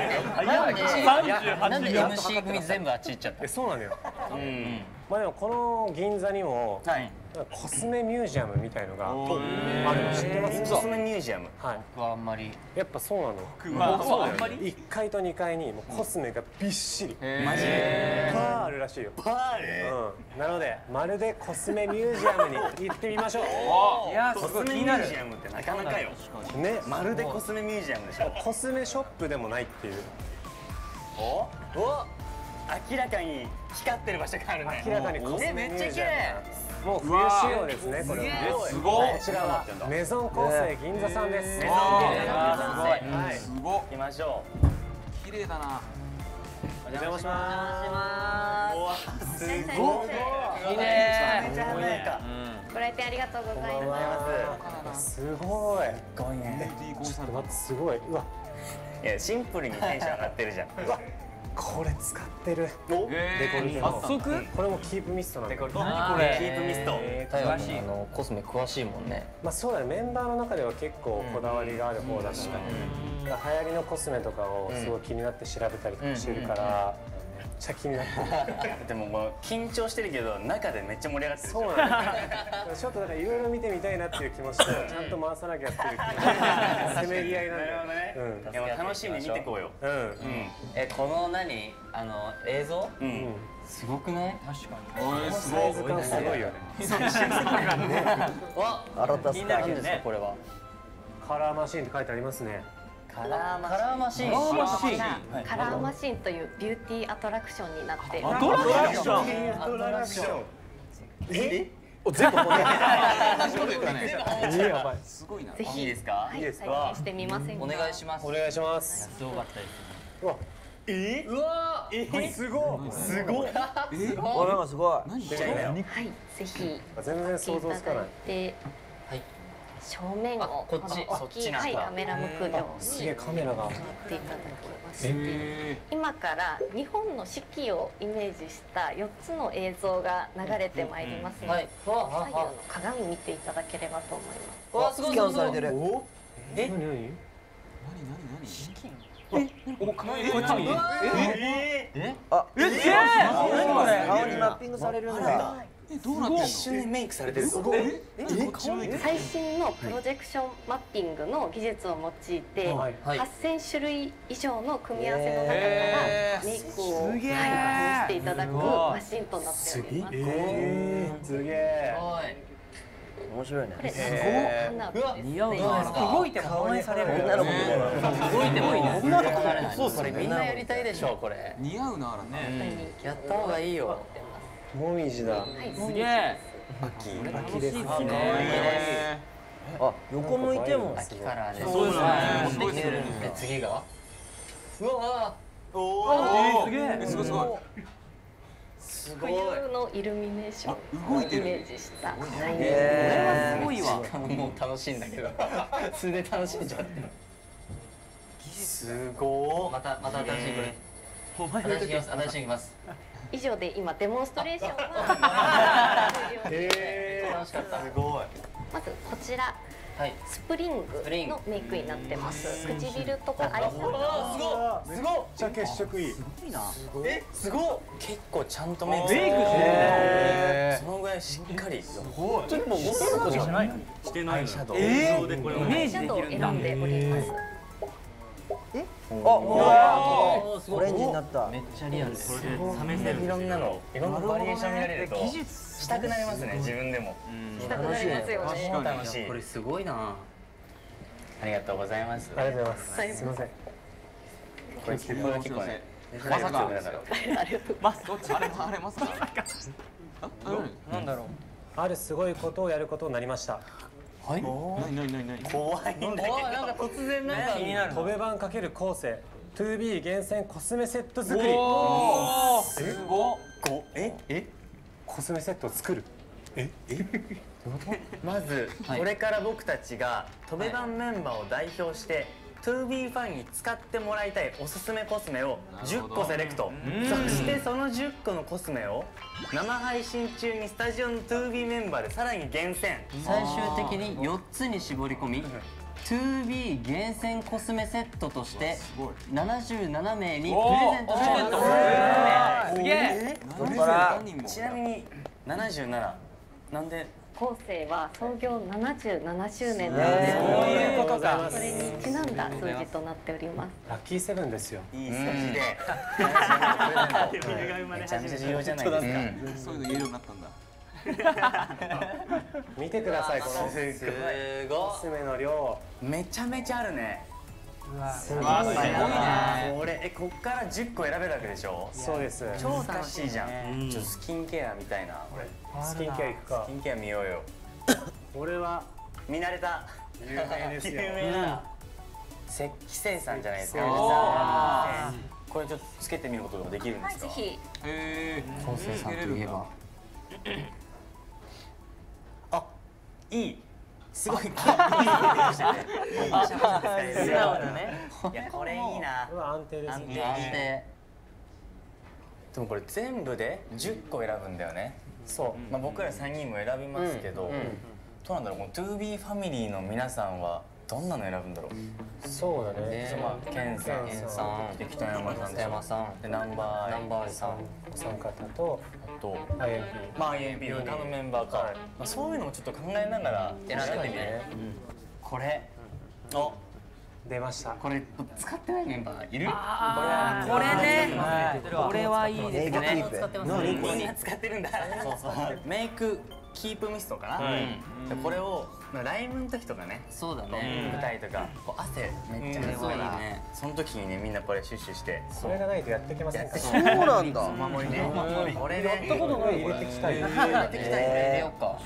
なんで エムシー 組全部あっち行っちゃった？ そうなのよ。まあでもこの銀座にもコスメミュージアムみたいのがあるの知ってます？ コスメミュージアム。 はい。 僕はあんまり。 やっぱそうなの。 僕はあんまり。 いっかいとにかいにもうコスメがびっしり。 マジで。 パーあるらしいよ。 パーある。 うん。なのでまるでコスメミュージアムに行ってみましょう。 いやコスメミュージアムってなかなかよ。 ね。 まるでコスメミュージアムでしょ。 コスメショップでもないっていう。 おお。明らかに光ってる場所があるね。 明らかにコスメミュージアム。もう冬仕様ですね。これは。 すごい。 こちらはメゾンコスメ銀座さんです。 メゾン銀座はい。 すごい。 行きましょ綺麗だな。 お邪魔します。すごい。 いいね。 ご来店ありがとうございます。すごい。すごいね。ちょっと待ってすごい。うわ。 いやシンプルにテンション上がってるじゃん。 うわ。これ使ってる。デコルテの。早速？これもキープミストなんだ。 何これ？キープミスト。 詳しい。あのコスメ詳しいもんね。 まあそうだね。メンバーの中では結構こだわりがある方だし、流行りのコスメとかをすごい気になって調べたりとかしてるから。めっちゃ気になってる。 でももう緊張してるけど中でめっちゃ盛り上がってる。 そうなんだ。ちょっとだからいろいろ見てみたいなっていう気持ちとちゃんと回さなきゃっていうせめぎ合いなんだよね。 いや楽しみに見てこうよ。 うん。 えこの何あの映像？ うん。 すごくない？ 確かに。 サイズ感すごいよね。 わ、新たスタイルですかこれは。 カラーマシーンって書いてありますね。 カラーマシーン。 カラーマシンというビューティーアトラクションになっている。 アトラクション。アトラクション。え？全部これ。やばい。 すごいな。 ぜひいいですか？ いいですか？体験してみませんか？ お願いします。 お願いします。 すごかったです。 うわ。 え？ うわ。 え？すごい。すごい。 すごい。なんかすごい。 はい、ぜひ全然想像つかない。 はい。正面をこっち大きいカメラ向くようにすげえカメラが。 やっていただきまして、今から日本の四季をイメージしたよっつの映像が流れてまいりますので、左右の鏡見ていただければと思います。 わ、スキャンされてる。 え何何え、お、かわいい。こっちに。 ええあ、 え、すげえ。 顔にマッピングされるんだ。 どうなってんの？一瞬でメイクされてる。 最新のプロジェクションマッピングの技術を用いてはっせんしゅるい以上の組み合わせの中からメイクをはいしていただくマシンとなっております。 すげえ。 面白いね。 これすごい似合うな。 動いても反映される。 女の子みたいな。 動いてもいいね。 女の子なれない。 そうこれみんなやりたいでしょこれ。 似合うなあらね。 やった方がいいよ。 もみじだ。 すげえ。 秋。秋ですね。 あ、横向いても。 秋からね。 そうなんできてるんで次が。うわ。 おお。すげえ。すごいすごい。 冬のイルミネーションをイメージしたライン。これはすごいわ。 もう楽しいんだけど。素で楽しんじゃって。すごい。またまた新しいこれ。新しいきます新しいきます。 以上で今デモンストレーションを楽しかった。すごい。 まずこちら。 はい、 スプリングのメイクになってます。唇とかアイシャドウ。 すごい。すごい。じゃ血色いい。 すごいな。え、すごい。結構ちゃんとメイク。 メイクしてる。そのぐらいしっかり。すごい。ちょっともう元々じゃないの？ してない。 アイシャドウ。 ええ、 これアイシャドウを選んでおります。 え？あ、オレンジになった。 めっちゃリアルです。 試せる。いろんなの、いろんなバリエーション見られるとしたくなりますね。自分でも。 したくなりますよね。 楽しい。 これすごいな。 ありがとうございます。 ありがとうございます。すみません。 これ結構結構ね。 まさか。まどっちあれあれまさか。 なんだろう。 あるすごいことをやることになりました。 はい。 なになになに。 怖いんだけど。なんか突然なんか気になる。 飛べ版×後世 ツービー 厳選コスメセット作り。 おお。すごっ。 ええコスメセットを作る。ええ。 まずこれから僕たちが飛べ版メンバーを代表して ツービー ファンに使ってもらいたいおすすめコスメをじゅっこセレクト。そしてそのじゅっこのコスメを生配信中にスタジオの ツービー メンバーでさらに厳選。 最終的によっつに絞り込み ツービー 厳選コスメセットとしてななじゅうななめいにプレゼントします。 すげえ。 ちなみにななじゅうなななんで後世は創業ななじゅうななしゅうねんなのそうで、 いうことか。 それにちなんだ数字となっております。 ラッキーセブンですよ。 いい数字でめちゃめちゃ重要じゃないですか。 そういうの言えるようになったんだ。 見てくださいこのすごいコスメの量。 めちゃめちゃあるね。 すごいね。これえこっからじゅっこ選べるわけでしょ。 そうです。 超楽しいじゃん。ちょっとスキンケアみたいなこれ。 スキンケアいくかス。キンケア見ようよ。 これは見慣れた。 有名ですよ。 有名な石器生産じゃないですか。これちょっとつけてみることができるんですか。 ぜひ。 へえ。 昴生さんといえばあ、いい。すごい。素直だね。 いやこれいいな。 これは安定ですね。 安定。 でもこれ全部でじゅっこ選ぶんだよね。 そう。 まあ僕らさんにんも選びますけど、どうなんだろう。この ツービー ファミリーの皆さんはどんなの選ぶんだろう。 そうだね。 まあケンさん、 ケンさん、 で北山さん、 北山さん、 でナンバーナンバーさん、 お三方とあとアイエムピー。 まあ アイエムピー 他のメンバーか。まあそういうのもちょっと考えながら選んでみて。これ、お出ました。 これ使ってないメンバーいる？ ああこれね。これはいいですね。 何みんな使ってるんだ。そうそう。メイクキープミストかな。これをライブの時とかね。 そうだね。 舞台とか汗めっちゃ出そうだね。その時にねみんなこれシュッシュして。 それがないとやってきませんか。 そうなんだ。 お守りね。これね。 やったことない。入れてきたい。 入れてきたい。入れようか。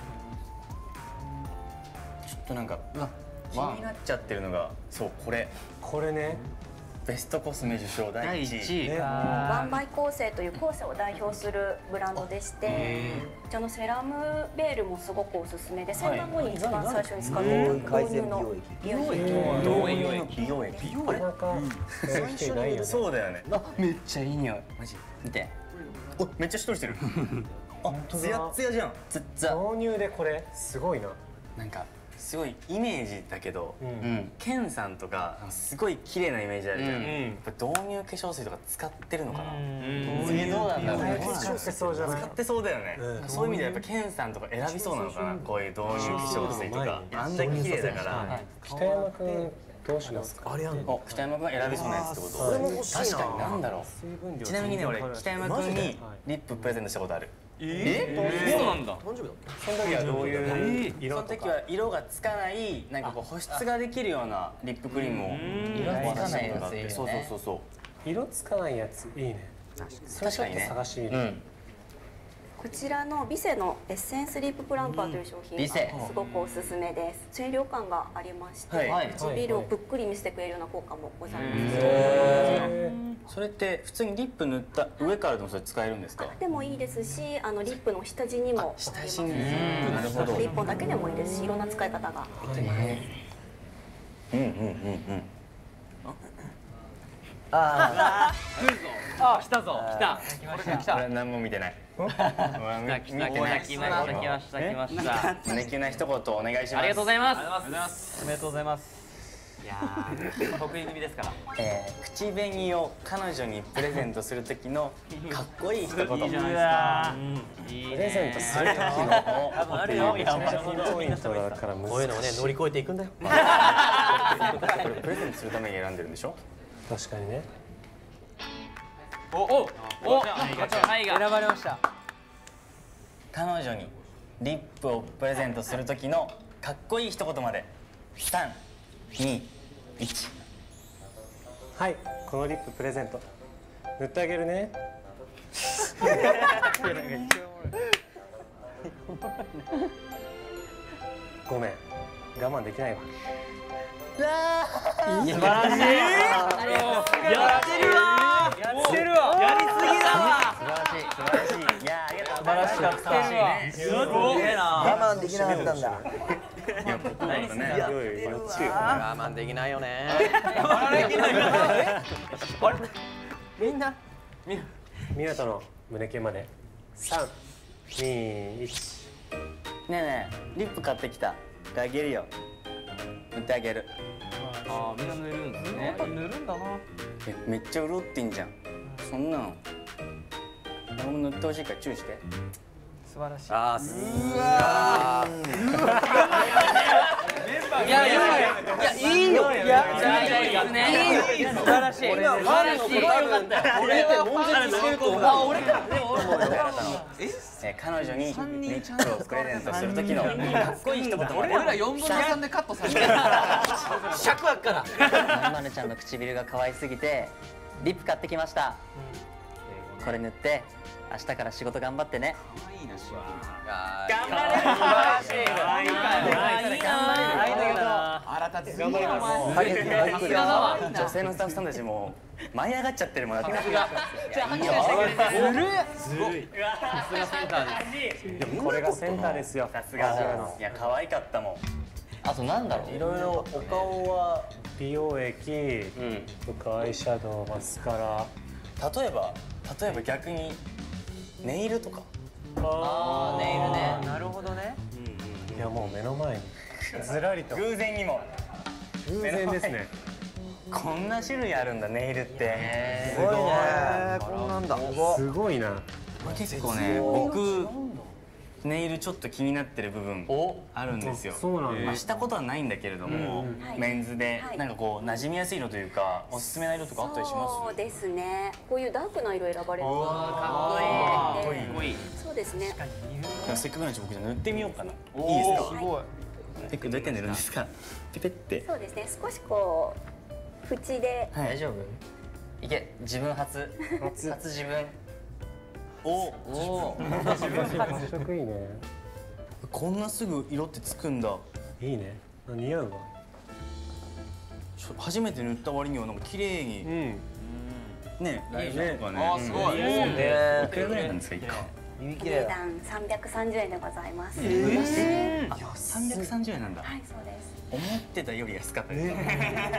ちょっとなんか気になっちゃってるのがそうこれ。 これね。 ベストコスメ受賞だいいちい。 ワンバイコーセというコーセを代表するブランドでして、こちらのセラムベールもすごくおすすめで、洗顔後に一番最初に使っている導入の美容液。 美容液。美容液。 美容液。なかなか人いないよね。 そうだよね。 あ、めっちゃいい匂い。マジ。見て。 お、めっちゃしっとりしてる。あ、ツヤツヤじゃん。 ツッツヤ。 導入でこれすごいな。 なんかすごいイメージだけど、ケンさんとかすごい綺麗なイメージあるじゃん。やっぱ導入化粧水とか使ってるのかな。 次どうなんだろうね。 使ってそうじゃない？ 使ってそうだよね。そういう意味でやっぱケンさんとか選びそうなのかな。こういう導入化粧水とかあんだけ綺麗だから。 北山君どうしますか？ あれやんの。北山君選びそうなやつってこと？ 俺も欲しいな。 確かになんだろう。ちなみにね俺北山君にリッププレゼントしたことある。 え？そうなんだ。 その時はどういう色？その時は色がつかないなんかこう保湿ができるようなリップクリームを色つかないやついいよね。 そうそうそうそう。 色つかないやついいね。 確かにね。 探してみる。 こちらのビセのエッセンスリッププランパーという商品がすごくおすすめです。清涼感がありまして、唇をぷっくり見せてくれるような効果もございます。 それって普通にリップ塗った上からでもそれ使えるんですか？ でもいいですし、あのリップの下地にも下地に。なるほど。 いっぽんだけでもいいですし、いろんな使い方があります。 うんうんうんうん。 ああ、来たぞ。来た。 来た。俺何も見てない。 来た来た来た来ました来ました。 胸キュンな一言お願いします。 ありがとうございます。 おめでとうございます。 いやー、得意組ですから。 えー、口紅を彼女にプレゼントする時のかっこいい一言。 いいじゃないですか。 プレゼントする時の多分あるよ。 めちゃめちゃピンポイントだから難しい。 こういうのをね乗り越えていくんだよ。 これプレゼントするために選んでるんでしょ？ 確かにね。 おおお、選ばれました。 彼女にリップをプレゼントする時のかっこいい一言まで。さん、に、いち。 はい、このリッププレゼント塗ってあげるね。ごめん、我慢できないわ。 素晴らしい。やってるわ。やってるわ。やりすぎだわ。 素晴らしい素晴らしい。いやありがとう。 素晴らしかった。すごいな。 我慢できなかったんだ。 いや僕もね。 我慢できないよね。 我慢できないよね。 みんなみなみなとの胸キュンまでさん、に、いち。 ねえねえリップ買ってきた。あげるよ。塗ってあげる。 ああ、みんな塗るんですね。塗るんだな。 え、めっちゃ潤ってんじゃん。そんなの。俺も塗ってほしいから注意して。 素晴らしい。 ああ、すうわいやいやいやいいよ。いやいいですね。いい素晴らしい。俺はファンのことある。俺は悶絶してると思う。あ、俺か。でも俺え、彼女にリップをプレゼントする時のかっこいい一言まで。 俺らよんぶんのさんでカットされてる。 尺あっから。まるちゃんの唇が可愛すぎてリップ買ってきました。これ塗って明日から仕事頑張ってね。 可愛いなし。 頑張れ。 素晴らしい。いいな。いいな。腹立つ。頑張ります。さすがだわ。 女性のスタッフさんたちも舞い上がっちゃってるもんだって。 じゃあ拍手してくれ。ずるい。すごい。さすがセンターです。 これがセンターですよ。 さすが。いや可愛かったもん。 あとなんだろう。 いろいろお顔は美容液とかアイシャドウ、マスカラ。 例えば例えば逆にネイルとか。 ああ、ネイルね。 なるほどね。 いやもう目の前にずらりと。 偶然にも。 偶然ですね。 こんな種類あるんだネイルって。 すごいね。こんなんだ。 すごいな。 結構ね僕ネイルちょっと気になってる部分あるんですよ。 そうなんだ。 したことはないんだけれども、メンズでなんかこう馴染みやすい色というかおすすめな色とかあったりします？ そうですね。こういうダークな色選ばれる。 かっこいい。かっこいい。 そうですね。 せっかくなんで僕じゃ塗ってみようかな。いいですか？すごい。え、どうやって塗るんですか？ピペって。 そうですね。少しこう縁で。 大丈夫？いけ、自分初。初自分。 おお。 発色いいね。 こんなすぐ色ってつくんだ。 いいね。似合うわ。 初めて塗った割にはなんか綺麗に。うん。ね、大丈夫かね。 あ、すごい。 いくらぐらいなんですか一回？ お値段三百三十円でございます。 あ、三百三十円なんだ。 はい、そうです。 思ってたより安かったです。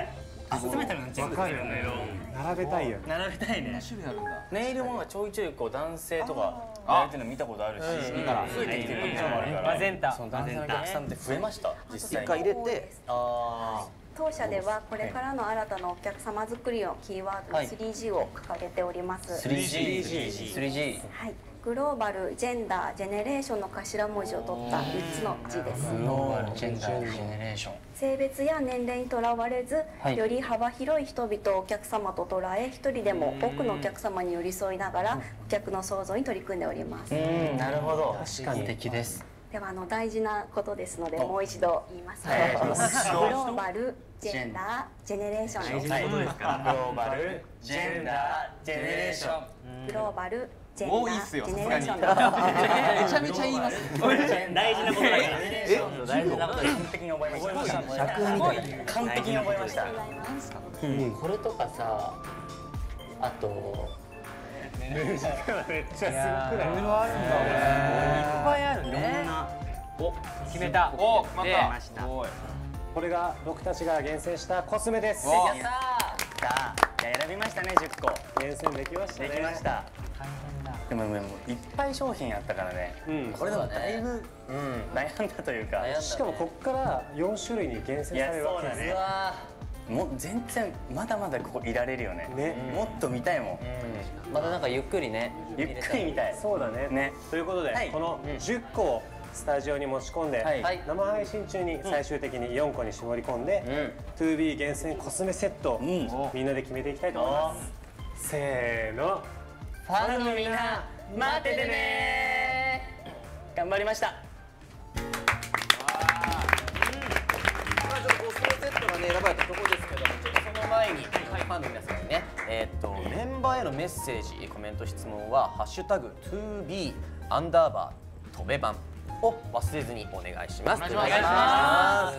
集めたのが全部出るんだよ。 並べたいよ。 並べたいね。ネイルもちょいちょいこう男性とかやれてるの見たことあるし、増えてきてるっていうのもあるから。 マゼンタ。 その男性のお客さんって増えました。実際に。 一回入れて。 ああ。 当社ではこれからの新たなお客様作りのキーワード スリージー を掲げております。 スリージー。スリージー。 はい。グローバル、ジェンダー、ジェネレーションの頭文字を取ったみっつの字です。 グローバル、ジェンダー、ジェネレーション。 性別や年齢にとらわれず、はい、より幅広い人々をお客様と捉え、一人でも多くのお客様に寄り添いながらお客の創造に取り組んでおります。 うん、なるほど。確かに素敵です。 ではあの大事なことですのでもう一度言いますね。グローバル、ジェンダー、ジェネレーションです。 大事なことですから。グローバル、ジェンダー、ジェネレーション。 グローバル、ジェンダー、ジェネレーション。 めちゃめちゃ言います。 大事なことだから。大事なことで完璧に覚えました。完璧に覚えました。これとかさ、あと。 めっちゃすごくない？いろいろあるんだ。いっぱいあるね。 お、 決めた。 お、決ました。これが僕たちが厳選したコスメです。 やったー。さあ、選びましたね、じゅっこ。 厳選できましたね。 できました。でもでもいっぱい商品あったからね。これでもだいぶ悩んだというか。 しかもここからよんしゅるいに厳選されるわけです。 もう全然まだまだここいられるよね。もっと見たいもん。 またなんかゆっくりね。 ゆっくり見たい。 そうだね。ね。ということでこのじゅっこをスタジオに持ち込んで生配信中に最終的によんこに絞り込んで トゥービー 厳選コスメセットをみんなで決めていきたいと思います。せーの。 ファンのみんな待っててねー。頑張りました。 コスメセットがね選ばれたところですけども、ちょっとその前にファンの皆さんにね、えっとメンバーへのメッセージ、コメント、質問はハッシュタグ トゥービー アンダーバーとべ版を忘れずにお願いします。お願いします。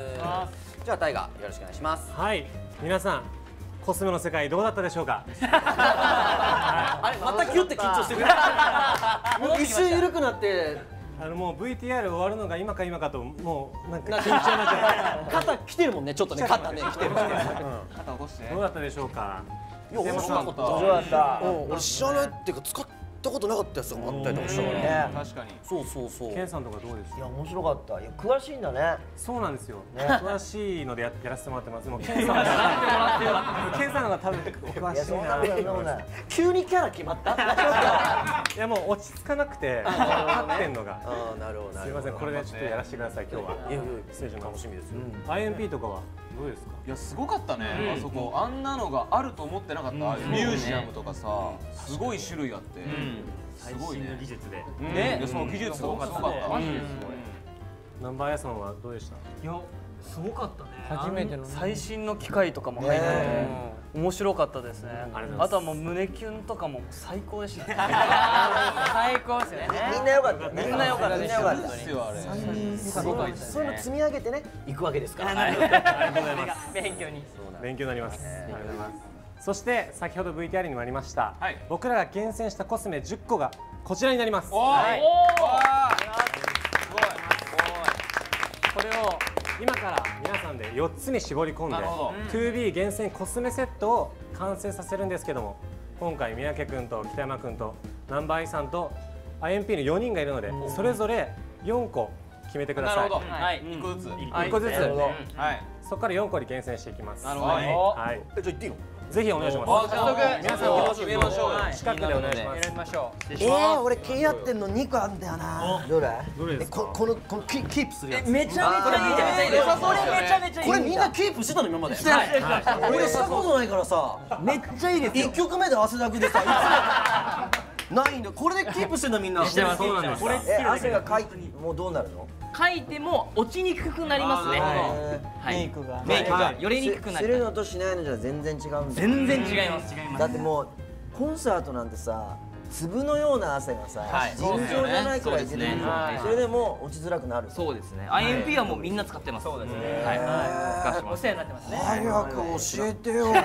じゃあタイガーよろしくお願いします。 はい、皆さんコスメの世界どうだったでしょうか。 あれまたキュッて緊張してくる。もう一瞬緩くなって。 あのもう ブイティーアール 終わるのが今か今かともうなんか緊張になっちゃう。 肩来てるもんね、ちょっとね、肩ね来てる。肩起こして。どうだったでしょうか。 いや、面白かった。 面白かった。 俺知らないっていうか使ったことなかったやつがあったりとかしたからね。確かに。そうそうそう。 ケンさんとかどうですか。 いや面白かった。いや詳しいんだね。 そうなんですよ。詳しいのでやらせてもらってます。もうケンさんがケンさんのが多分詳しいな。 急にキャラ決まった。 いやもう落ち着かなくて立ってんのが。 ああなるほど。 すみません、これでちょっとやらせてください今日は。いやいや失礼します。楽しみですよ。アイエムピー とかはどうですか。 いやすごかったね。あそこあんなのがあると思ってなかった。ミュージアムとかさ、すごい種類あって。すごいね。 技術で。 ね、その技術すごかった。マジですごい。 ナンバー屋さんはどうでした。 いやすごかったね。 初めての最新の機械とかも入ってて面白かったですね。あとはもう胸キュンとかも最高でした。 最高ですよね。 みんな良かった。 みんな良かった。 みんな良かった。 そういうの積み上げてね行くわけですから。 ありがとうございます。 勉強に。 勉強になります。ありがとうございます。そして先ほど ブイティーアール にもありました、はい、僕らが厳選したコスメじゅっこがこちらになります。おー、はい、すごい。これを今から皆さんでよっつに絞り込んで トゥービー 厳選コスメセットを完成させるんですけども、今回三宅君と北山君とナンバーイさんと アイエムピー のよにんがいるのでそれぞれよんこ決めてください。 なるほど。はい。いっこずつ。 いっこずつ。はい。そこからよんこに厳選していきます。 なるほど。はい。 じゃあ言っていいの？ ぜひお願いします。 早速皆さん決めましょう。近くでお願いします。 選びましょう。 ええ、俺気になってんのにこあんだよな。どれ？ どれですか？ このこのキープするやつ。 めちゃめちゃいいです。これめちゃめちゃいい。 これみんなキープしてたの今まで。俺したことないからさ。めっちゃいいですよ。いっきょくめで汗だくでさ。ないんだ。これでキープしてんだみんな。 してます。そうなんです。これえ汗がかいてもうどうなるの？ 書いても落ちにくくなりますね。 メイクがメイクがよれにくくなる。 するのとしないのじゃ全然違うんだ。 全然違います。 だってもうコンサートなんてさ、粒のような汗がさ尋常じゃないくらい出てる。それでも落ちづらくなる。 そうですね。アイエムピー はもうみんな使ってます。そうですね。はい。使ってます。 お世話になってますね。 早く教えてよ。ね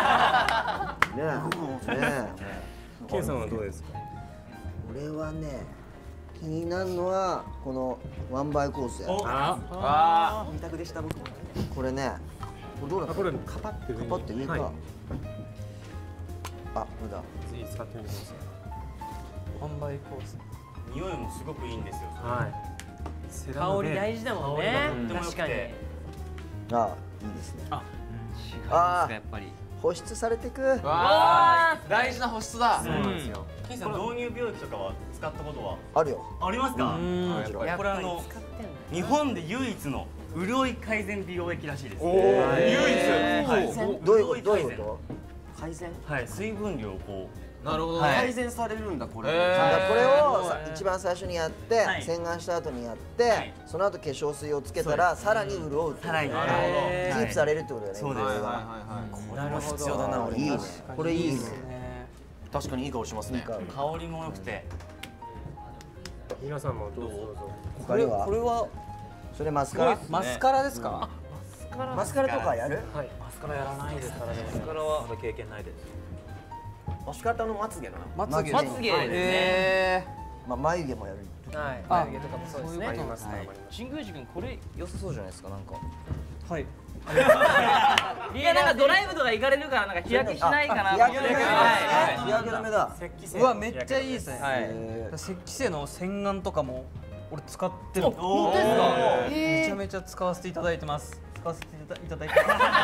え。ねえ。ケンさんはどうですか？ 俺はね。気になるのはこのワンバイコースや。 ああ、二択でした僕も。 これね、 これどうなの？ これカパって上に。 カパって上か。 はい、 あ、これだ。 ぜひ使ってみてください。 販売コース。 匂いもすごくいいんですよ。 はい。 香り大事だもんね。確かに。 あ、いいですね。 あ、違いますかやっぱり。 保湿されてく。 わー、大事な保湿だ。 そうなんですよ。ケンさん導入病気とかは使ったことはあるよ。 ありますか？ これあの日本で唯一の潤い改善美容液らしいです。 唯一。 どういうこと？どういうこと？ 改善？ はい、水分量をこう。 なるほど。 改善されるんだこれ。 これを一番最初にやって洗顔した後にやってその後化粧水をつけたらさらに潤うってことでキープされるってことだよね。 そうです。 これも必要だな。 いいね。これいいね。 確かにいい香りしますね。 香りも良くて。 皆さんもどうぞどうぞ。 これはこれはそれマスカラ？ マスカラですか？ マスカラとかやる？ はい。マスカラやらないですからね。 マスカラはまだ経験ないです。 押し方のまつげだな。 まつげ。 まつげですね。 まあ眉毛もやる。 はい。眉毛とかもそうですね。 ありますね。 神宮寺君これ良さそうじゃないですかなんか。 はい。 いやなんかドライブとか行かれるからなんか日焼けしないかな。 日焼け止めだ。日焼け止めだ。 うわめっちゃいいですね。石器製の洗顔とかも俺使ってる。 本当ですか？ めちゃめちゃ使わせていただいてます。使わせていただいて。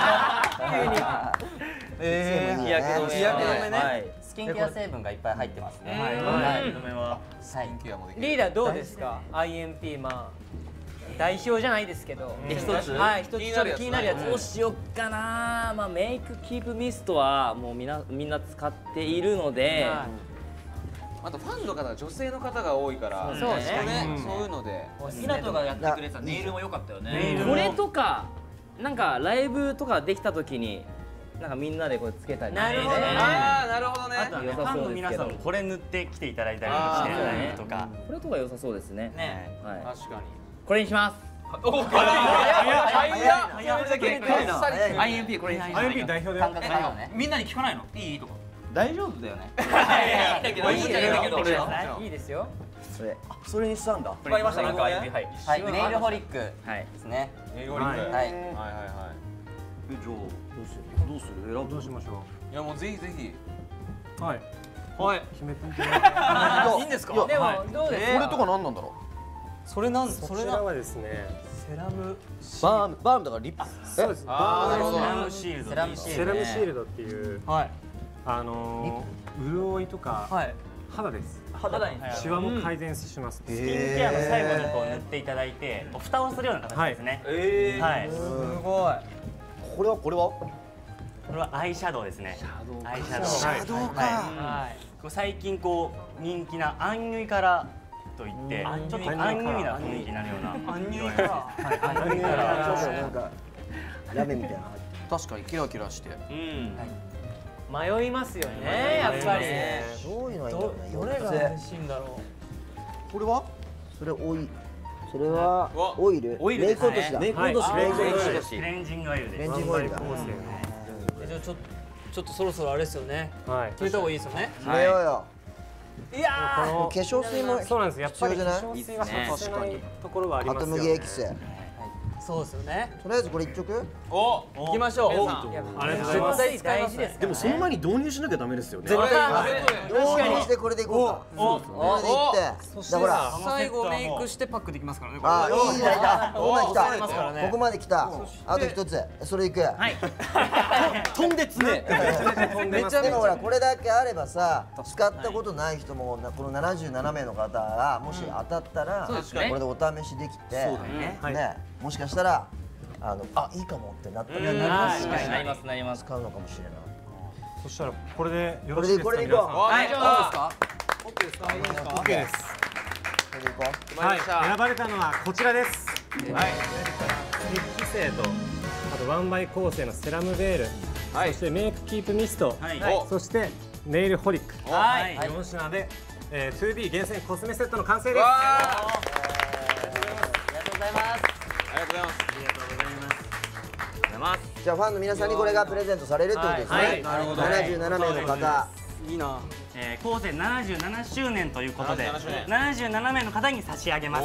ええ、 日焼け止め。 日焼け止めね。 スキンケア成分がいっぱい入ってますね。 はい。止めは。 リーダーどうですか？アイエムピー まあ代表じゃないですけど。 一つ。 はい、一つちょっと気になるやつ。 どうしよっかな。まあメイクキープミストはもうみんなみんな使っているので。 あとファンの方が女性の方が多いからそうね。 そういうので。 ひなとがやってくれたネイルも良かったよね。これとかなんかライブとかできた時になんかみんなでこれつけたり。 なるほどね。 ああなるほどね。 あとはねファンの皆さんもこれ塗ってきていただいたりとかしてライブとか。 これとか良さそうですね。 ね。 はい。 確かに。 これにします。 おっ早い早い。 アイエムピー これにします。 アイエムピー 代表で。 みんなに聞かないの？いいとか。 大丈夫だよね。 いいですよ。 それそれにしたんだ。 わかりましたなんか アイエムピー はい。 はい、ネイルホリックですね。 ネイルホリック。はいはいはいはい。 えじゃあどうする？どうする？選ぶ。 どうしましょいやもうぜひぜひ。 う。はい。はい。決めてみて。いいんですか？ でもどうですか？ これとか何なんだろう。 それなんそちらはですね。 セラムバームバームだからリップ。 そうです。バームセラムシールド。 セラムシールド。 セラムシールドっていうはい。 あの潤いとか肌です。 肌にシワも改善します。 スキンケアの最後にこう塗っていただいて、蓋をするような形ですね。はい。 すごい。 これはこれは。 これはアイシャドウですね。アイシャドウ。 シャドウか。 はい。最近こう人気なアンニュイカラーといって、ちょっとアンニュイな雰囲気になるような。アンニュイカラー。はい。アンニュイカラー。 ちょっとなんかラメみたいな。 確かにキラキラして。 うん。 迷いますよね、やっぱり。 どういうのがいいんだろうね。 どれが嬉しいんだろう。 これは？それオイそれはオイル？ オイルメイク落としだ。 メイク落とし。 メイク落とし。 クレンジングオイルです。 レンジングオイルだ。 じゃあちょっとちょっとそろそろあれですよね。 はい。 決めた方がいいですよね。 決めようよ。 いやー。化粧水もそうなんです。やっぱり化必要粧水は外せないところはありますよね。 アトムギエキス。 そうですよね。 とりあえずこれ一曲。 お、 行きましょう。 ありがとうございます。 絶対大事です。 でもその前に導入しなきゃダメですよね。 絶対どうにしてこれでいこうか。 お、 これでいって。だから最後メイクしてパックできますからね。 あ、いいんだ。ここまで来た。 ここまで来た。あと一つ。それいく。はい。 飛んでつね。 めちゃでもほらこれだけあればさ、使ったことない人もこのななじゅうななめいの方がもし当たったらこれでお試しできて、ね、もしかしたらあのあいいかもってなったりなりますなりますなります。 使うのかもしれない。 そしたらこれでよろしいですか。 これでいこう。 はい、どうですか。 オッケーですか。いいですか。オッケーです。 これでいこう。 はい、選ばれたのはこちらです。はい。石器製とあとワンバイ構成のセラムベール、そしてメイクキープミスト、そしてネイルホリック。はい。よん品で ツービー 厳選コスメセットの完成です。 ありがとうございます。 ありがとうございます。 ありがとうございます。 じゃあファンの皆さんにこれがプレゼントされるってことですね。ななじゅうななめいの方。 いいな。 えー、後世ななじゅうななしゅうねんということでななじゅうななめいの方に差し上げます。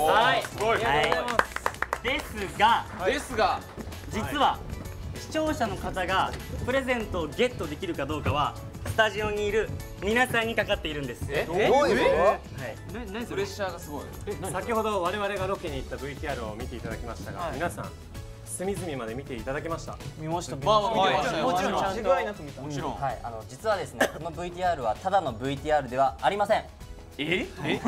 はい。すごい。 ですがですが実は視聴者の方がプレゼントをゲットできるかどうかはスタジオにいる皆さんにかかっているんです。 えどういうこと？はい。 何プレッシャーがすごい。 先ほど我々がロケに行った ブイティーアール を見ていただきましたが、皆さん隅々まで見ていただけました？ 見ました。 まあ見てましたよ。 もちろん間違いなく見た。 もちろん。 はい、あの実はですね、この ブイティーアール はただの ブイティーアール ではありません。 え？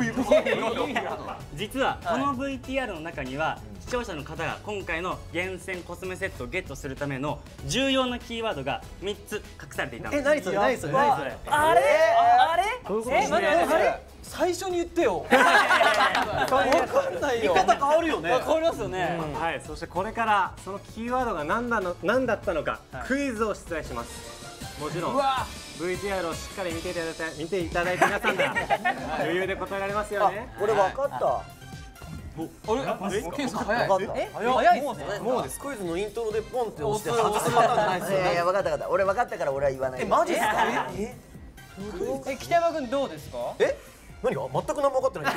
実はこの ブイティーアール の中には視聴者の方が今回の厳選コスメセットをゲットするための重要なキーワードがみっつ隠されていたんです。 え、何それ何それ何それ？ あれあれ？ え、待ってあれ？最初に言ってよ。 わかんないよ。見方変わるよね。 変わりますよね。 はい、そしてこれからそのキーワードが何だの何だったのかクイズを出題します。もちろん ブイティーアール をしっかり見ていただいて見ていただいて皆さんなら余裕で答えられますよね。 これ分かった。 あれ？ケンさん早い。 え早いもうもうです。クイズのイントロでポンって押して外すパターンないですよね。 いやいや分かった分かった。俺分かったから俺は言わない。 えマジですか？ ええ北山君どうですか？ え何が全く何も分かってない。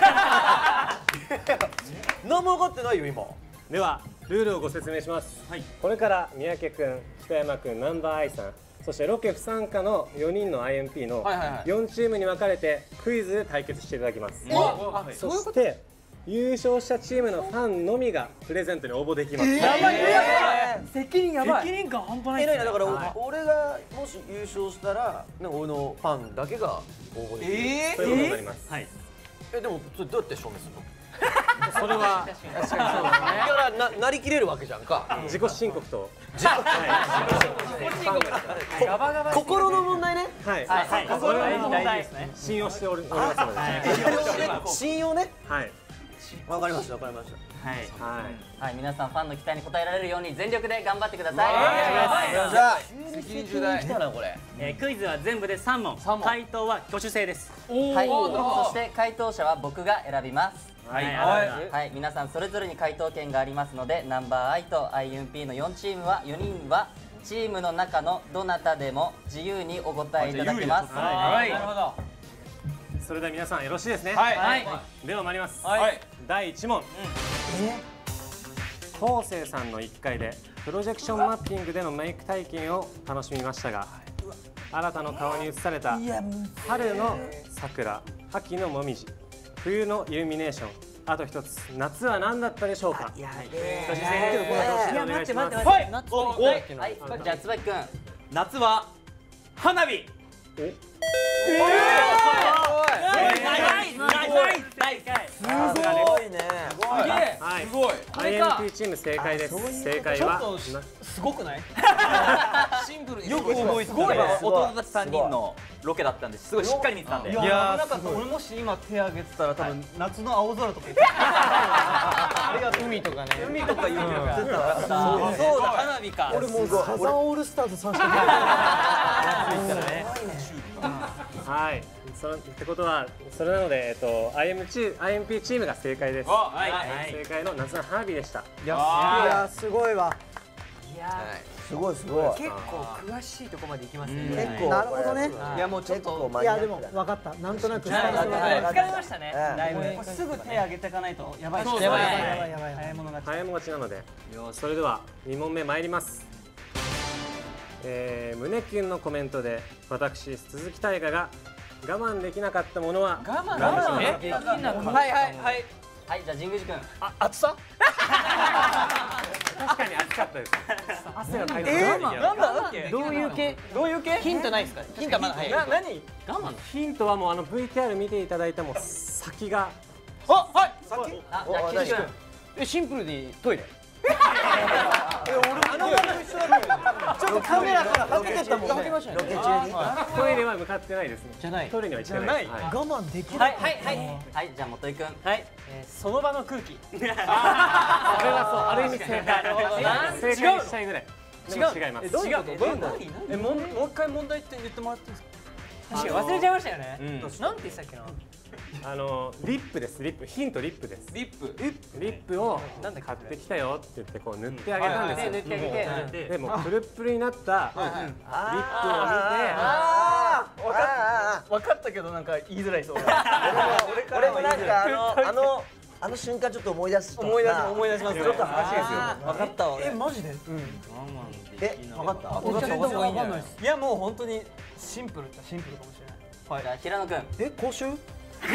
何も分かってないよ今。 ではルールをご説明します。これから三宅くん、北山くん、ナンバーアイさん、そしてロケ不参加のよにんの アイエムピー のよんチームに分かれてクイズで対決していただきます。そして優勝したチームのファンのみがプレゼントに応募できます。 やばい責任やばい。責任感半端ない。 え、だから俺がもし優勝したら俺のファンだけが応募できる。 ええ。そういうことになります。 はい。 え、でもそれどうやって証明するの？ それは確かにそうだね。だからななりきれるわけじゃんか。 自己申告と心の問題ね。 はい。 心の問題ですね。 信用しておりますので。 信用ね。 はい。 わかりましたわかりました。 はいはいはい、皆さんファンの期待に応えられるように全力で頑張ってください。 じゃあ責任重大。 来たなこれ。 えークイズは全部でさん問。回答は挙手制です。 はい、そして回答者は僕が選びます。 はい。 はい、皆さんそれぞれに回答権がありますので、ナンバーアイと アイエムピー のよんチームはよにんはチームの中のどなたでも自由にお答えいただけます。 はい、なるほど。 それでは皆さんよろしいですね。 はい。 では参ります。 はい。 だいいち問。昴生さんのいっかいでプロジェクションマッピングでのメイク体験を楽しみましたが、新たの顔に映された春の桜、秋のもみじ、冬のイルミネーション、あと一つ夏は何だったでしょうか。 いや挙手制でお願いします。 はい。 はい、じゃあ椿くん。 夏は花火。 え？ すごいね。 はい。すごい。アイエムピー チーム正解です。正解はすごくない？ シンプルによく覚えてた。大人たちさんにんのロケだったんです。すごいしっかり見てたんで。 いやー、俺もし今手挙げてたら多分夏の青空とか言ってた。あれが海とかね。 海とか言うてるから。そうだ花火か。 俺もうサザンオールスターズさんしかはい。そのってことはそれなのでえっと アイエムピー チームが正解です。 はい。 正解の夏の花火でした。 いやすごいわ。 いやすごいすごい。 結構詳しいとこまで行きますね。 結構なるほどね。 いやもうちょっといやでも分かった。なんとなく疲れましたね。だいぶすぐ手挙げていかないとやばい。 やばいやばいやばい。 早い者勝ち。 早い者勝ちなので、それではに問目参ります。えー、胸キュンのコメントで私鈴木大我が我慢できなかったものは我慢できなかった。はいはいはい。 はい、じゃあ神宮寺君。 あ、暑さ？ 確かに暑かったです。汗がかいてなんだっけ？ どういう系？どういう系？ ヒントないですか？ヒントまだ早い。 な何？ 我慢。 ヒントはもうあの ブイティーアール 見ていただいたもう先が。 あ、はい。 先？あ、じゃあ岸君。 え、シンプルにトイレ。 え、俺あのまま一緒だったちょっとカメラからはけてたもんね。 ロケ中に。 トイレは向かってないですね。 じゃない。 トイレには行ってない。 我慢できはいない。 はいはいはい、じゃあ元井君。 はい。その場の空気。 それはそう、ある意味正解。正解にしたいぐらい。違う。違います。 どういうこと？どういうこと？え、もうもう一回問題って言ってもらっていいですか？確かに忘れちゃいましたよね。なんて言ってたっけな。 あのリップです。リップ。ヒントリップです。 リップ。 リップを買ってきたよって言ってこう塗ってあげたんですよ。 塗ってあげて。 でもプルップルになったリップを見て、 分かったけどなんか言いづらいそう。 俺もなんかあのあのあの瞬間ちょっと思い出す。 思い出し思い出します。 ちょっと話ですよ。 分かったわ。 えマジで？ え分かった？ 分かんないです。 いやもう本当にシンプルっちゃシンプルかもしれない。 はい。じゃあ平野くん。 え講習？ 絶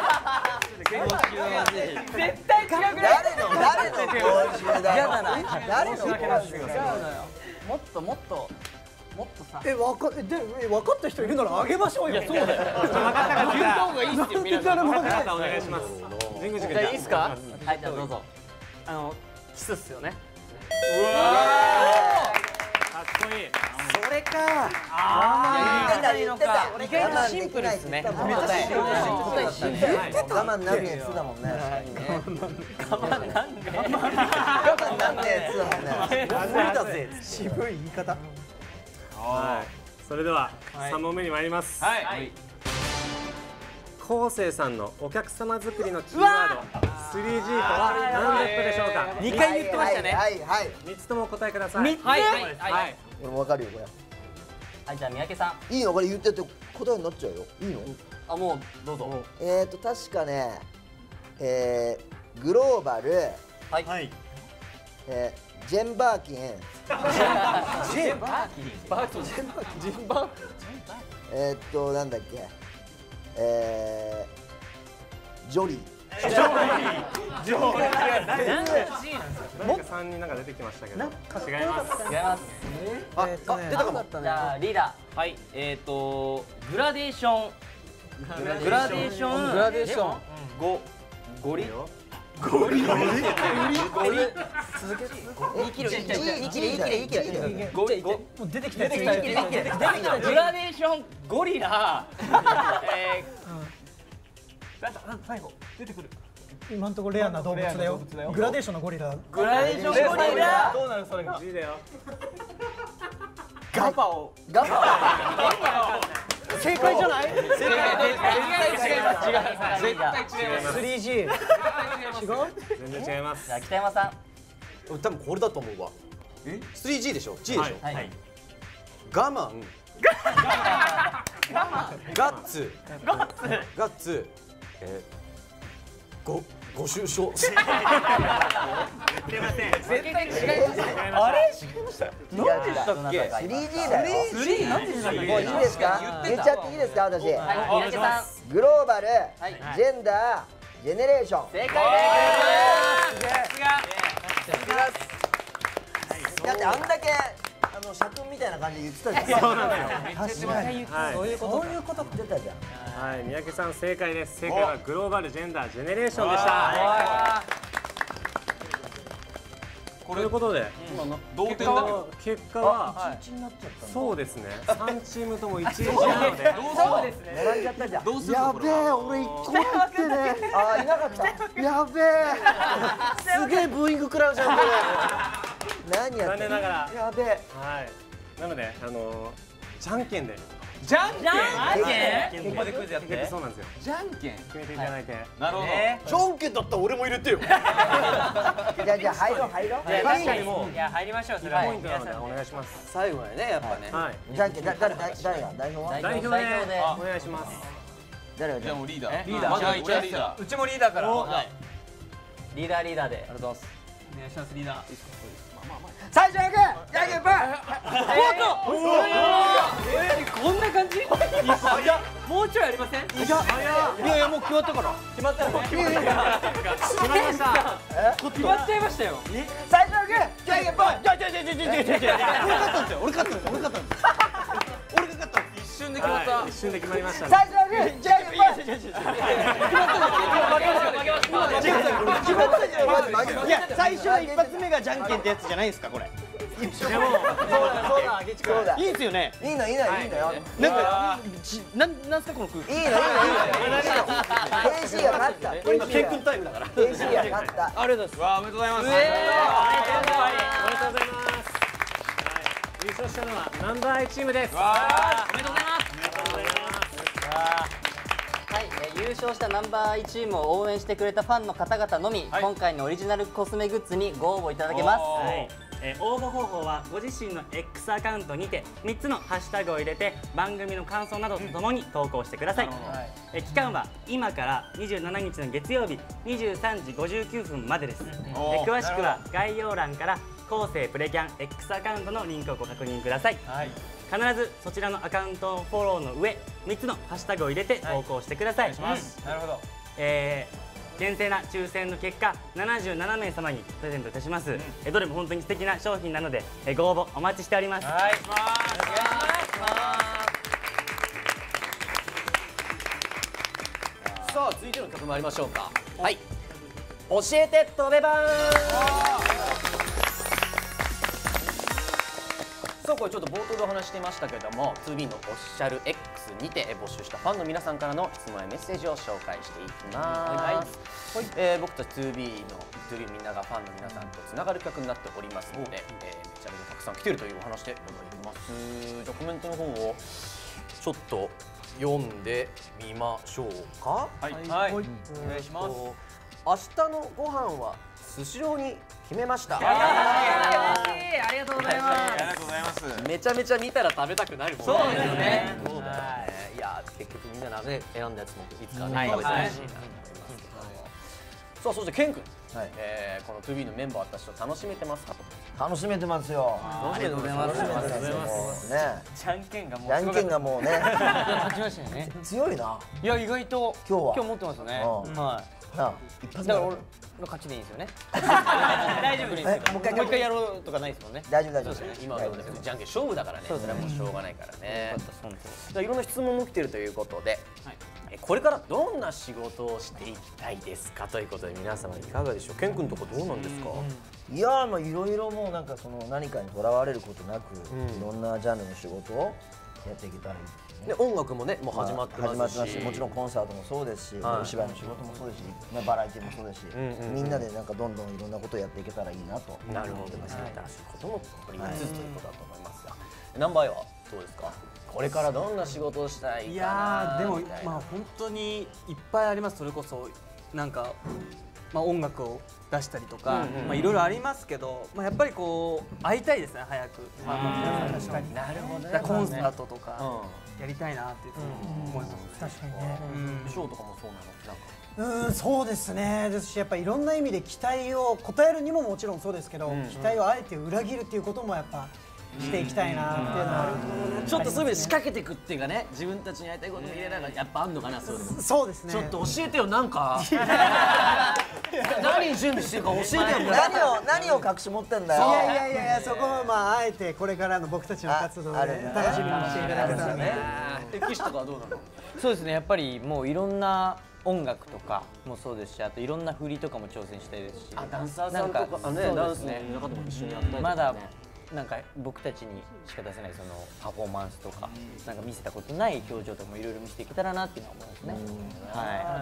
対違くない？ 誰の誰の講習だよ。 嫌だな。 誰の講習？ もっともっともっとさ。 えわかえでえ分かった人いるならあげましょうよ。そうだよ。 分かったから言った方がいいっすよ皆さん。 お願いします。神宮寺君。 じゃあいいですか？ はいじゃあどうぞ。 あのキスっすよね。 うわかっこいい。 それか。 ああ言ってた言ってた。 意外とシンプルですね。 答えシンプル。我慢なんねえやつだもんね。 我慢なんで？ 我慢なんねえやつだもんね。 無理だぜ。 渋い言い方。 はい。それでは三問目に参ります。 はい。 昴生さんのお客様作りのキーワード スリージー とは何だったでしょうか。 二回言ってましたね。 はいはい。 三つともお答えください。 三つ。はいはい。 俺もわかるよこれ。 はいじゃあ三宅さん。 いいのこれ言ってて答えになっちゃうよ。いいの？ あもうどうぞ。 えっと確かね、えーグローバル、 はい。 えージェンバーキン、 ジェンバーキン。バーキン。ジェンバーキン。ジェンバー。 えーっとなんだっけ、えージョリー。 ジョリー。ジョリー。なんか三人なんか出てきましたけど。違います。 違います。 あ、あ出たかも。 じゃあリーダはいえっとグラデーショングラデーショングラデーション。 ゴゴリゴリゴリゴリ続け言い切る言い切る言い切る言い切る言い切るゴリゴもう出てきたやつ。 グラデーションゴリラえ最後出てくる。 今のところレアな動物だよ。グラデーションのゴリラ。 グラデーションゴリラどうなるそれが。 いいだよ。 ガパオ。 ガパ正解じゃない？ 正解絶対違います違います絶対違いますスリージー。違う？ 全然違います。 ー。じゃあ北山さん。 俺多分これだと思うわ。え スリージー でしょ G でしょ、 はい。 我慢ガッツガッツえー、ごご愁傷すいません絶対違いますあれ何でしたっけスリージー だよ。 スリー何でしたっけもういいですか？言っちゃっていいですか私。 はい三宅さん。 グローバル、ジェンダー、ジェネレーション。 正解です。 だってあんだけあの社訓みたいな感じで言ってたじゃん。 そうなん確かに。 そういうこと。 そういうこと出たじゃん。 はい、三宅さん正解です。正解はグローバルジェンダージェネレーションでした。ということで、 同点だけど結果は一になっちゃった。 そうですね。三チームとも一致なので、 そうですね並んじゃったじゃん。 どうするやべえ、俺一個も入ってね。あーいなかった。やべえ。すげえブーイング食らうじゃんこれ。何やってんの？ 残念ながらやべえ。 はい。なので、あのじゃんけんでじゃんけんじゃんけんここでクイズやってそうなんですよ。 じゃんけん決めていただいて。 なるほど。 じゃんけんだったら俺も入れてよ。 じゃあじゃあ入ろう入ろう。 確かにもういや入りましょうそれはポイントなのでお願いします。 最後までねやっぱね。 はい。 じゃんけんだ誰誰誰が代表は？ 代表でお願いします。 誰がじゃあじゃあもうリーダー。 リーダーまずはリーダー。 うちもリーダーから。 リーダーリーダーで。 ありがとうございますお願いしますリーダー。 最初やけじゃんけんぽい。 こんな感じもうちょいありませんいやいやいやもう決まったから決まったよ決まった決まりました決まっちゃいましたよ最初やけじゃんけんぽい。 じゃじゃじゃじゃじゃじゃじゃ俺勝ったんですよ俺勝ったんです俺勝ったんです俺が勝った一瞬で決まった。 一瞬で決まりましたね。 最初やけじゃんけんぽい。 いや最初の一発目がじゃんけんってやつじゃないですかこれでもそうだそうだ。 いいですよねいいのいいのいいのよ。 なんかじなんなんすかこの空気いいのいいのいいの。ケーシー が勝った。 これ今ケン君タイムだからケーシー が勝った。 ありがとうございますわあおめでとうございます。 おめでとうございます。優勝したのはナンバーワンチームです。 おめでとうございますはい、えー優勝したナンバーワンチームを応援してくれたファンの方々のみ、今回のオリジナルコスメグッズにご応募いただけます。 えー、応募方法はご自身の X アカウントにてみっつのハッシュタグを入れて番組の感想などとともに投稿してください。えー、期間は今からにじゅうしちにちの月曜日にじゅうさんじごじゅうきゅうふんまでです。えー、詳しくは概要欄から後世プレキャン X アカウントのリンクをご確認ください。はい、必ずそちらのアカウントをフォローの上みっつのハッシュタグを入れて投稿してください。 なるほど。 えー、厳正な抽選の結果ななじゅうななめいさまにプレゼントいたします。えどれも本当に素敵な商品なのでえご応募お待ちしております。はい、 さあ続いての曲参りましょうか。はい、教えてとべばん。そう、これちょっと冒頭でお話していましたけれども ツービー のオフィシャル X にて募集したファンの皆さんからの質問やメッセージを紹介していきます。はい、えー、僕たち ツービー の ツービー みんながファンの皆さんとつながる企画になっておりますので、えー、めちゃめちゃたくさん来てるというお話でございます。じゃあコメントの方をちょっと読んでみましょうか。はい、はい、お願いします。明日のご飯はスシローに決めました。 ありがとうございます。 ありがとうございます。 めちゃめちゃ見たら食べたくなるもんね。 そうですね。 そうだよね。いや結局みんながね選んだやつもいつかね食べてほしいなと思いますけど。さあそしてケン君、えー、この ツービー のメンバーたちと楽しめてますかと。 楽しめてますよ。 楽しめてます。 楽しめてますね。 じゃんけんがもうじゃんけんがもうね勝ちましたよね。 強いな。 いや意外と今日は今日持ってますね。はい。 な一発だから俺の勝ちでいいんですよね。大丈夫です。もう一回やろうとかないですもんね。 大丈夫大丈夫。 今はじゃんけん勝負だからね。それはもうしょうがないからね。いろんな質問も来てるということで、これからどんな仕事をしていきたいですかということで皆様いかがでしょう。ケン君のとこどうなんですか。 いやまあいろいろもうなんかその何かにとらわれることなくいろんなジャンルの仕事をやっていけたらいい。 で音楽もねもう始まってますし、 もちろんコンサートもそうですし、お芝居の仕事もそうですし、バラエティもそうですし、みんなでなんかどんどんいろんなことをやっていけたらいいなと。 なるほど、新しいことも取りつつということだと思いますが、ナンバーはどうですか。これからどんな仕事をしたいかな。 いやでもまあ本当にいっぱいあります。それこそなんかまあ音楽を出したりとか、まあいろいろありますけど、まあやっぱりこう会いたいですね早く。 確かに。なるほどね。 コンサートとかやりたいなっていうふうに思います。 確かにね。 ショーとかもそうなの。なんか。 うん、そうですね。ですしやっぱいろんな意味で期待を応えるにももちろんそうですけど、期待をあえて裏切るっていうこともやっぱしていきたいなっていうのはちょっとそういう意味で仕掛けていくっていうかね、自分たちにやりたいことも入れながらやっぱあんのかな。 そうですね。 ちょっと教えてよなんか。何準備してるか教えてよ。 何を何を隠し持ってんだよ。 いやいやいやいや、そこはまああえてこれからの僕たちの活動で楽しみにしていただけたらね。 キシとかはどうなの。 そうですね。やっぱりもういろんな音楽とかもそうですし、あといろんな振りとかも挑戦したいですし。 あ、ダンサーさんとかね、ダンスね、中でも一緒にやったりとかね。 まだなんか僕たちにしか出せないそのパフォーマンスとか、なんか見せたことない表情とかもいろいろ見せていけたらなっていうのは思いますね。はい。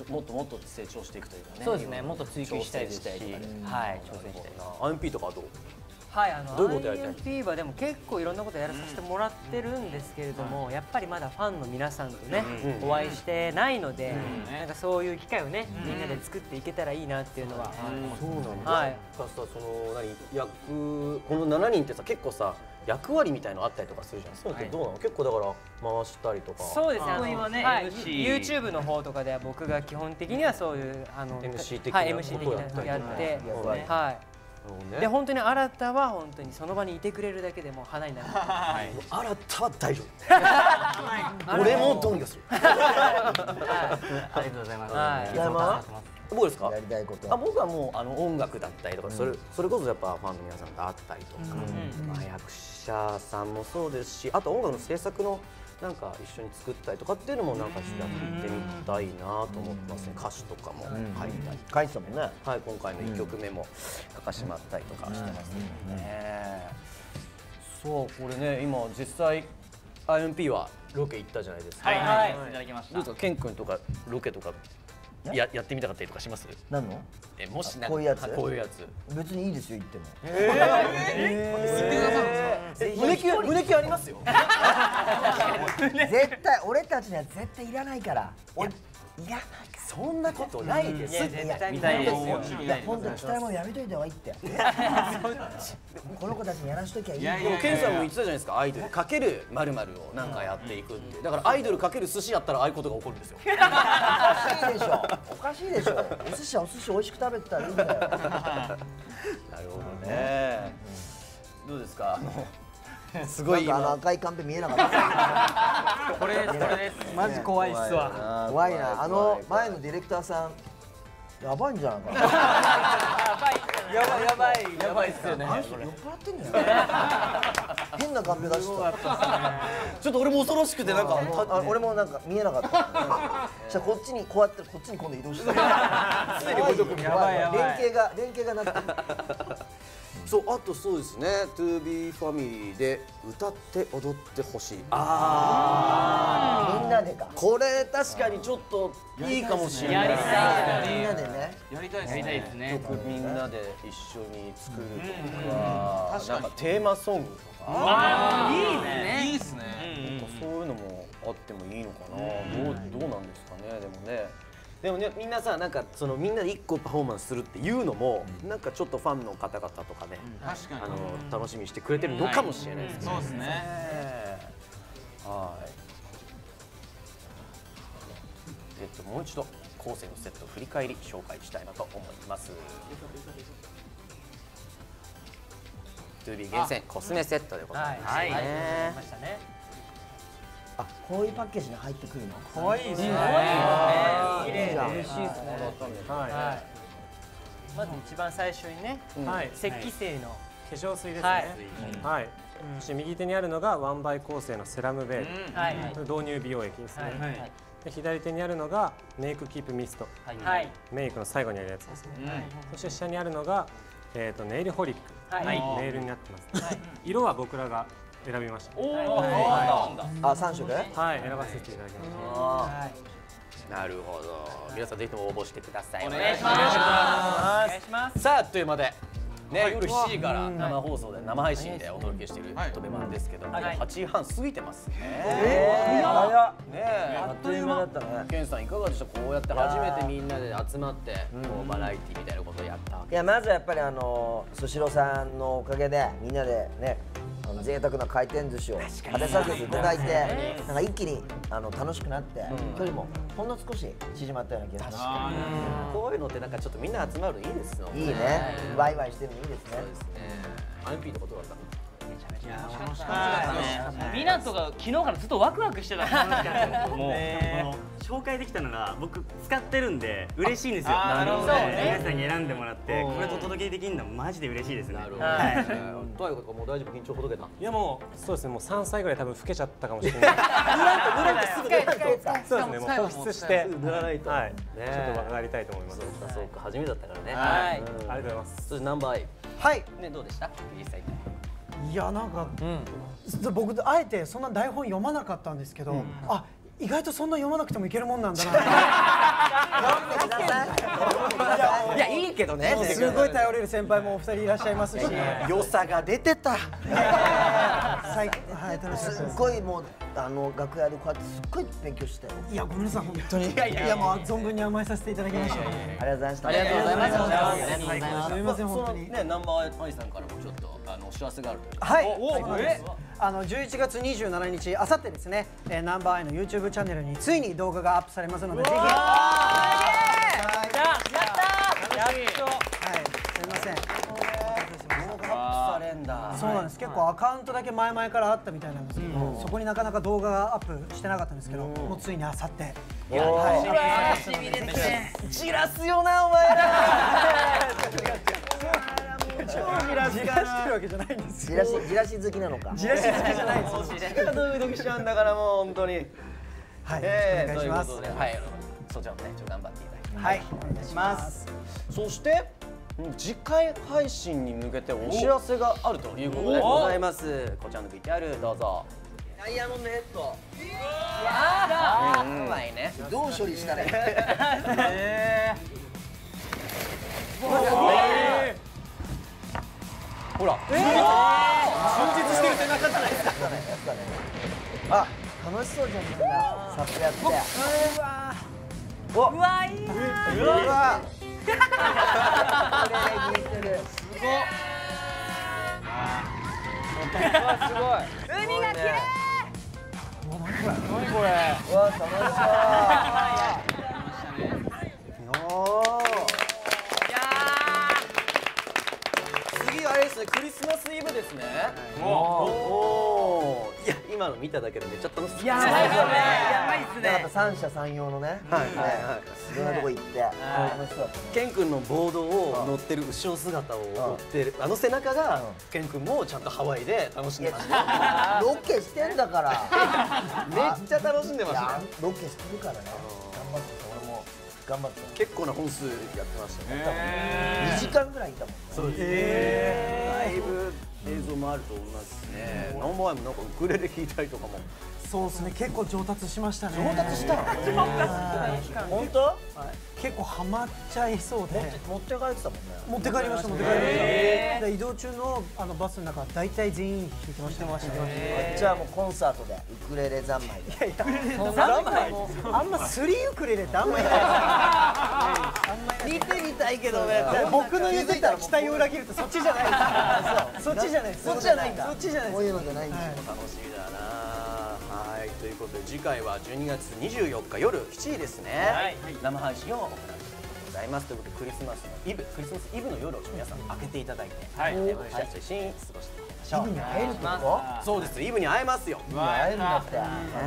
もっともっと成長していくというかね。 そうですね。もっと追求したいですし、はい、挑戦したい。 アイエムピー とかはどう？ はい、あの アイエムピー はでも結構いろんなことやらさせてもらってるんですけれども、やっぱりまだファンの皆さんとねお会いしてないので、なんかそういう機会をねみんなで作っていけたらいいなっていうのは。 そうなんだ。はい。さその何役このななにんってさ結構さ役割みたいのあったりとかするじゃん。そうってどうなの？結構だから回したりとか。 そうですね。あの今ね YouTube の方とかでは僕が基本的にはそういうあのエムシー 的な エムシー 的なやってはい。で本当に新たは本当にその場にいてくれるだけでも花になる。 新たは大丈夫。俺もドンギョする。 ありがとうございます。 はい。どうですか？ やりたいこと。 あ、僕はもうあの音楽だったりとか、それそれこそやっぱファンの皆さんと会ったりとか、まあ役者さんもそうですし、あと音楽の制作のなんか一緒に作ったりとかっていうのもなんかやってみたいなと思ってますね。歌詞とかも書いたり。 書いてたもんね。 はい、今回のいっきょくめも書かしてもらったりとかしてますね。そう、これね今実際 アイエムピー はロケ行ったじゃないですか。 はいはい。いただきました。 どうですか、ケン君とかロケとかややってみたかったりとかします？ 何の？ え、もしなんかこういうやつ？ こういうやつ。 別にいいですよ、言っても。 ええ。胸キュ胸キュありますよ。 絶対俺たちには絶対いらないから。俺いらないから。 そんなことないですって。 見たいですよ。いや本当に北山やめといた方がいいって。この子たちにやらしときゃいい。 でもケンさんも言ってたじゃないですか、アイドルかけるまるまるをなんかやっていくって。だからアイドルかける寿司やったらああいうことが起こるんですよ。 おかしいでしょ。おかしいでしょ。お寿司はお寿司美味しく食べてたらいいんだよ。なるほどね。どうですか。すごいあの赤いカンペ見えなかった。 これですこれです。マジ怖いっすわ。 怖いな。あの前のディレクターさんやばいんじゃないかな。 やばいやばいやばいっすよね。 酔っ払ってんじゃない。変なカンペ出してた。 ちょっと俺も恐ろしくてなんか俺もなんか見えなかった。じゃこっちにこうやってこっちに今度移動して。 すでにこういうとこやばいやばい。連携が連携がなってる。 そう、あとそうですね、トゥービーファミリーで歌って踊ってほしい。ああ、みんなでか。 これ確かにちょっといいかもしれない。 やりたい。みんなでね。 やりたいですね。やりたいですね。 曲みんなで一緒に作るとか、なんかテーマソングとか。 ああ、いいね。 いいですね。 そういうのもあってもいいのかな。どうどうなんですかね。でもね。でもね、みんなさ、なんかそのみんなで一個パフォーマンスするっていうのも、なんかちょっとファンの方々とかね、あの楽しみにしてくれてるのかもしれないですね。 そうですね。 はい。えっともう一度後世のセットを振り返り紹介したいなと思います。トゥービー 厳選コスメセットでございます。はい。 ましたね。 あ、こういうパッケージに入ってくるの。 可愛いですね。 綺麗で嬉しいですね。はい。まず一番最初にね、石器製の化粧水ですね。はい。そして右手にあるのがワンバイ構成のセラムベール、導入美容液ですね。で左手にあるのがメイクキープミスト、メイクの最後にあるやつですね。そして下にあるのがえっとネイルホリック、ネイルになってます。色は僕らが選びました。 おお、 あ、三色。はい、 選ばせていただきました。なるほど。皆さんぜひとも応募してください。 お願いします。お願いします。 さあ、というまで。ね、夜しちじから生放送で生配信でお届けしているトベマンですけども、はちじはん過ぎてますね。 ええ、早っ。ね、 あっという間だったね。ケンさんいかがでした？こうやって初めてみんなで集まってこうバラエティみたいなことをやったわけ。 いや、まずやっぱりあのスシローさんのおかげでみんなでね、あの贅沢な回転寿司を食べさせていただいて、なんか一気にあの楽しくなって距離もほんの少し縮まったような気がします。 こういうのってなんかちょっとみんな集まるのいいですよね。 いいね。ワイワイしてるのいいですね。 そうですね。アンピーのことだったの。 めちゃめちゃ楽しかったね。みなとが昨日からずっとワクワクしてた。 もう紹介できたのが僕使ってるんで嬉しいんですよ。 なるほど。 皆さんに選んでもらってこれとお届けできるのマジで嬉しいですね。 なるほど。はい。どういうことかもう大丈夫、緊張ほどけた。 いやもうそうですね、もう三歳ぐらい多分老けちゃったかもしれない。塗られてすぐ塗られてそうですね、もう保湿して塗らないと。 はい。ちょっと若返りたいと思います。 そうかそうか、初めてだったからね。 はい。 ありがとうございます。 そしてナンバーはい。 ね、どうでした？実際。 いや、なんか僕あえてそんな台本読まなかったんですけど、あ、意外とそんな読まなくてもいけるもんなんだな。 いや、いいけどね。 すごい頼れる先輩もお二人いらっしゃいますし、 良さが出てた。 最高、はい、楽しかったです。 すっごいもうあの楽屋でこうやってすっごい勉強してたよ。 いや、ごめんなさい本当に。いやいや、もう存分に甘えさせていただきました。 ありがとうございました。 ありがとうございます。 すみません本当に。 ね、ナンバーアイさんからもちょっとあのお知らせがあるという。 はい。あのじゅういちがつにじゅうしちにち、あさってですね、ナンバーアイの YouTube チャンネルについに動画がアップされますので、ぜひ。やったー。 やっと。 はい。すみません。そうなんです。結構アカウントだけ前々からあったみたいなんですけど、そこになかなか動画がアップしてなかったんですけど、もうついにあさって。 楽しみですね。 じらすよなお前ら。 超じらしてるわけじゃないんですよ。じらしじらし好きなのか。 じらし好きじゃないです。 ドキドキしちゃうんだからもう本当に。 はい。お願いします。 はい。そちらもね、ちょっと頑張っていただいて。 はい。お願いします。 そして次回配信に向けてお知らせがあるということでございます。こちらの ブイティーアール どうぞ。 ダイヤモンドヘッド。 やだ。うまいね。 どう処理したらいい？ ほら。充実してる背中じゃないですか。 あ、楽しそうじゃんみんな。サップやって。 うわいいなー。うわこれ聞いてる。 すごっ。すごい。海が綺麗。何これ。何これ。 うわ楽しそう。 おお。次あれですね、クリスマスイブですね。おお。いや今の見ただけでめっちゃ楽しそう。 やばいですね。やばいですね。 やっぱ三者三様のね。はいはいはい。いろんなとこ行って楽しそう。 ケン君のボードを乗ってる後ろ姿を追ってるあの背中がケン君もちゃんとハワイで楽しんでました。 ロケしてんだから。 めっちゃ楽しんでました。 ロケしてるからね。頑張って俺も頑張って。 結構な本数やってましたね。 にじかんぐらいいたもん。 そうです。だいぶ映像もあると思いますね。ナンバーワンもなんかウクレレ弾いたりとかも。 そうですね、結構上達しましたね。 上達したの？ 本当？結構ハマっちゃいそうで。 持って帰ってたもんね。 持って帰りました持って帰りました。移動中のあのバスの中大体全員弾いてました。 じゃあもうコンサートでウクレレ三昧で。 いやいや、三昧もあんまスリーウクレレってあんまりない。 見てみたいけどね。 僕の言ってた期待を裏切るとそっちじゃないです。そっちじゃない。そっちじゃないんだ。そっちじゃない。 こういうのじゃないんですよ。 楽しみだな。はい、ということで次回はじゅうにがつにじゅうよっか夜しちじですね。生配信を行うございますということでクリスマスのイブクリスマスイブの夜を皆さん開けていただいて、僕たちと一緒に過ごしていきましょう。 イブに会えるってこと？ そうです。イブに会えますよ。 イブに会えるんだって。ね。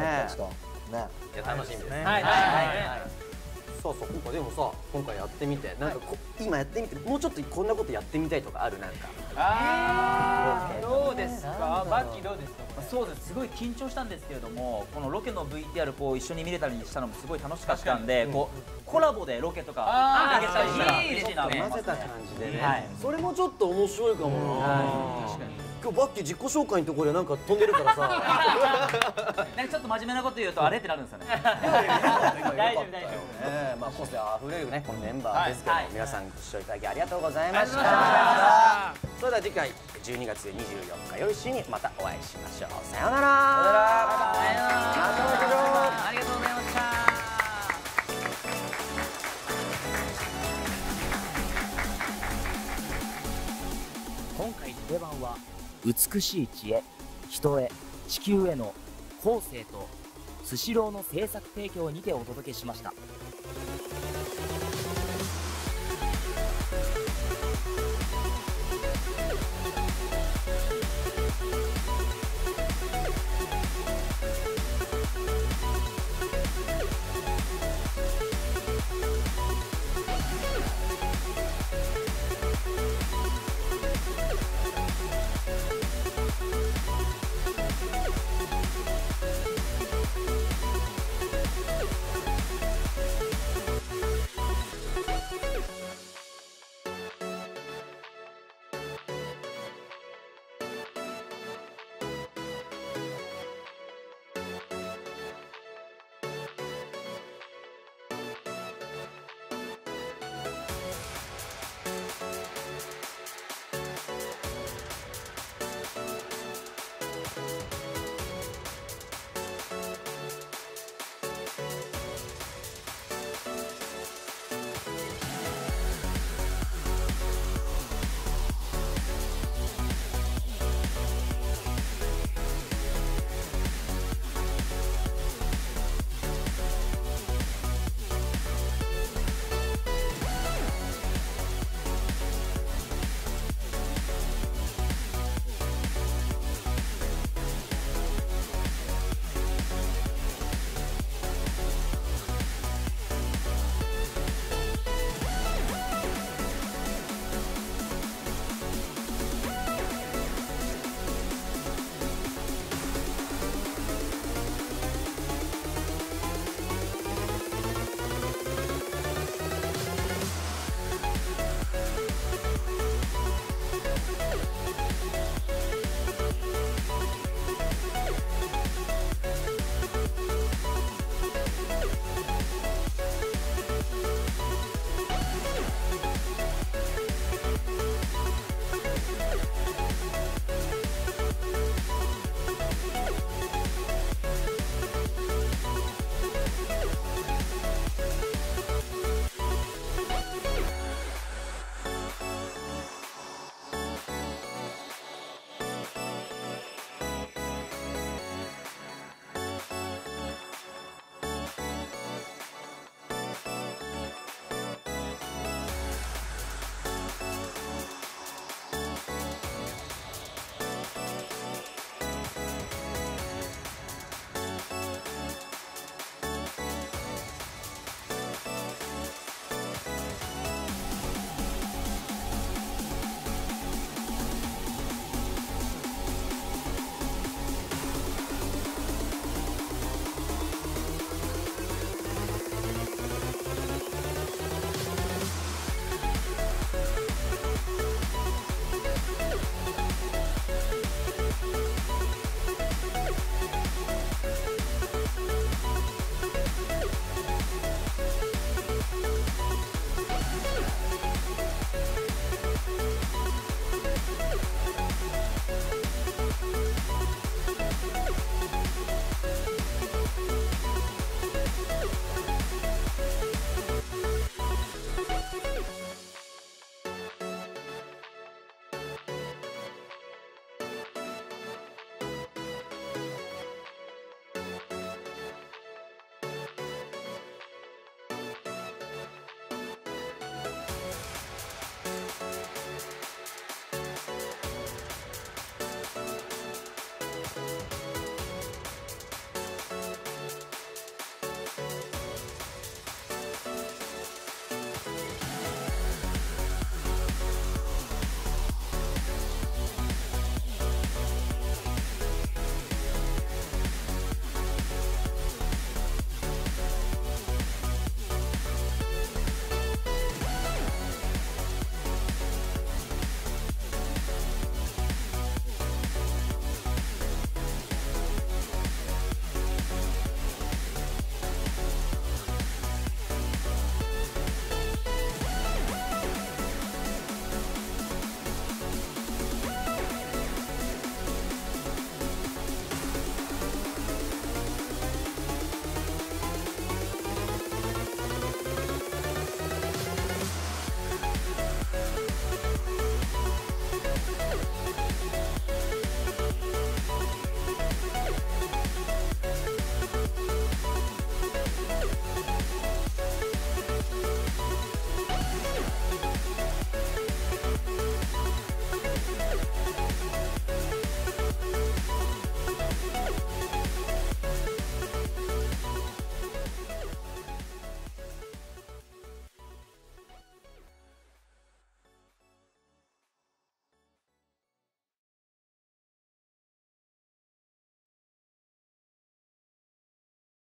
楽しみです。 はいはいはい。 そうそう、今回でもさ、今回やってみて、なんかこ今やってみて、もうちょっとこんなことやってみたいとかあるなんか。 ああ、どうですか、バッキーどうですか。そうです、すごい緊張したんですけれども、このロケの ブイティーアール こう一緒に見れたりしたのもすごい楽しかったんで、こうコラボでロケとかできたりしたら嬉しいなと思います。 混ぜた感じでね。それもちょっと面白いかもな。確かに。今日バッキー自己紹介のところでなんか飛んでるからさ。 なんかちょっと真面目なこと言うとあれってなるんですよね。大丈夫大丈夫。 まあ個性あふれるねこのメンバーですけど、皆さんご視聴いただきありがとうございました。それでは次回じゅうにがつにじゅうよっか夜しちじにまたお会いしましょう。さようなら。 さようなら。ありがとうございました。 今回の出番は美しい知恵、人へ、地球への後世とスシローの制作提供にてお届けしました。 す。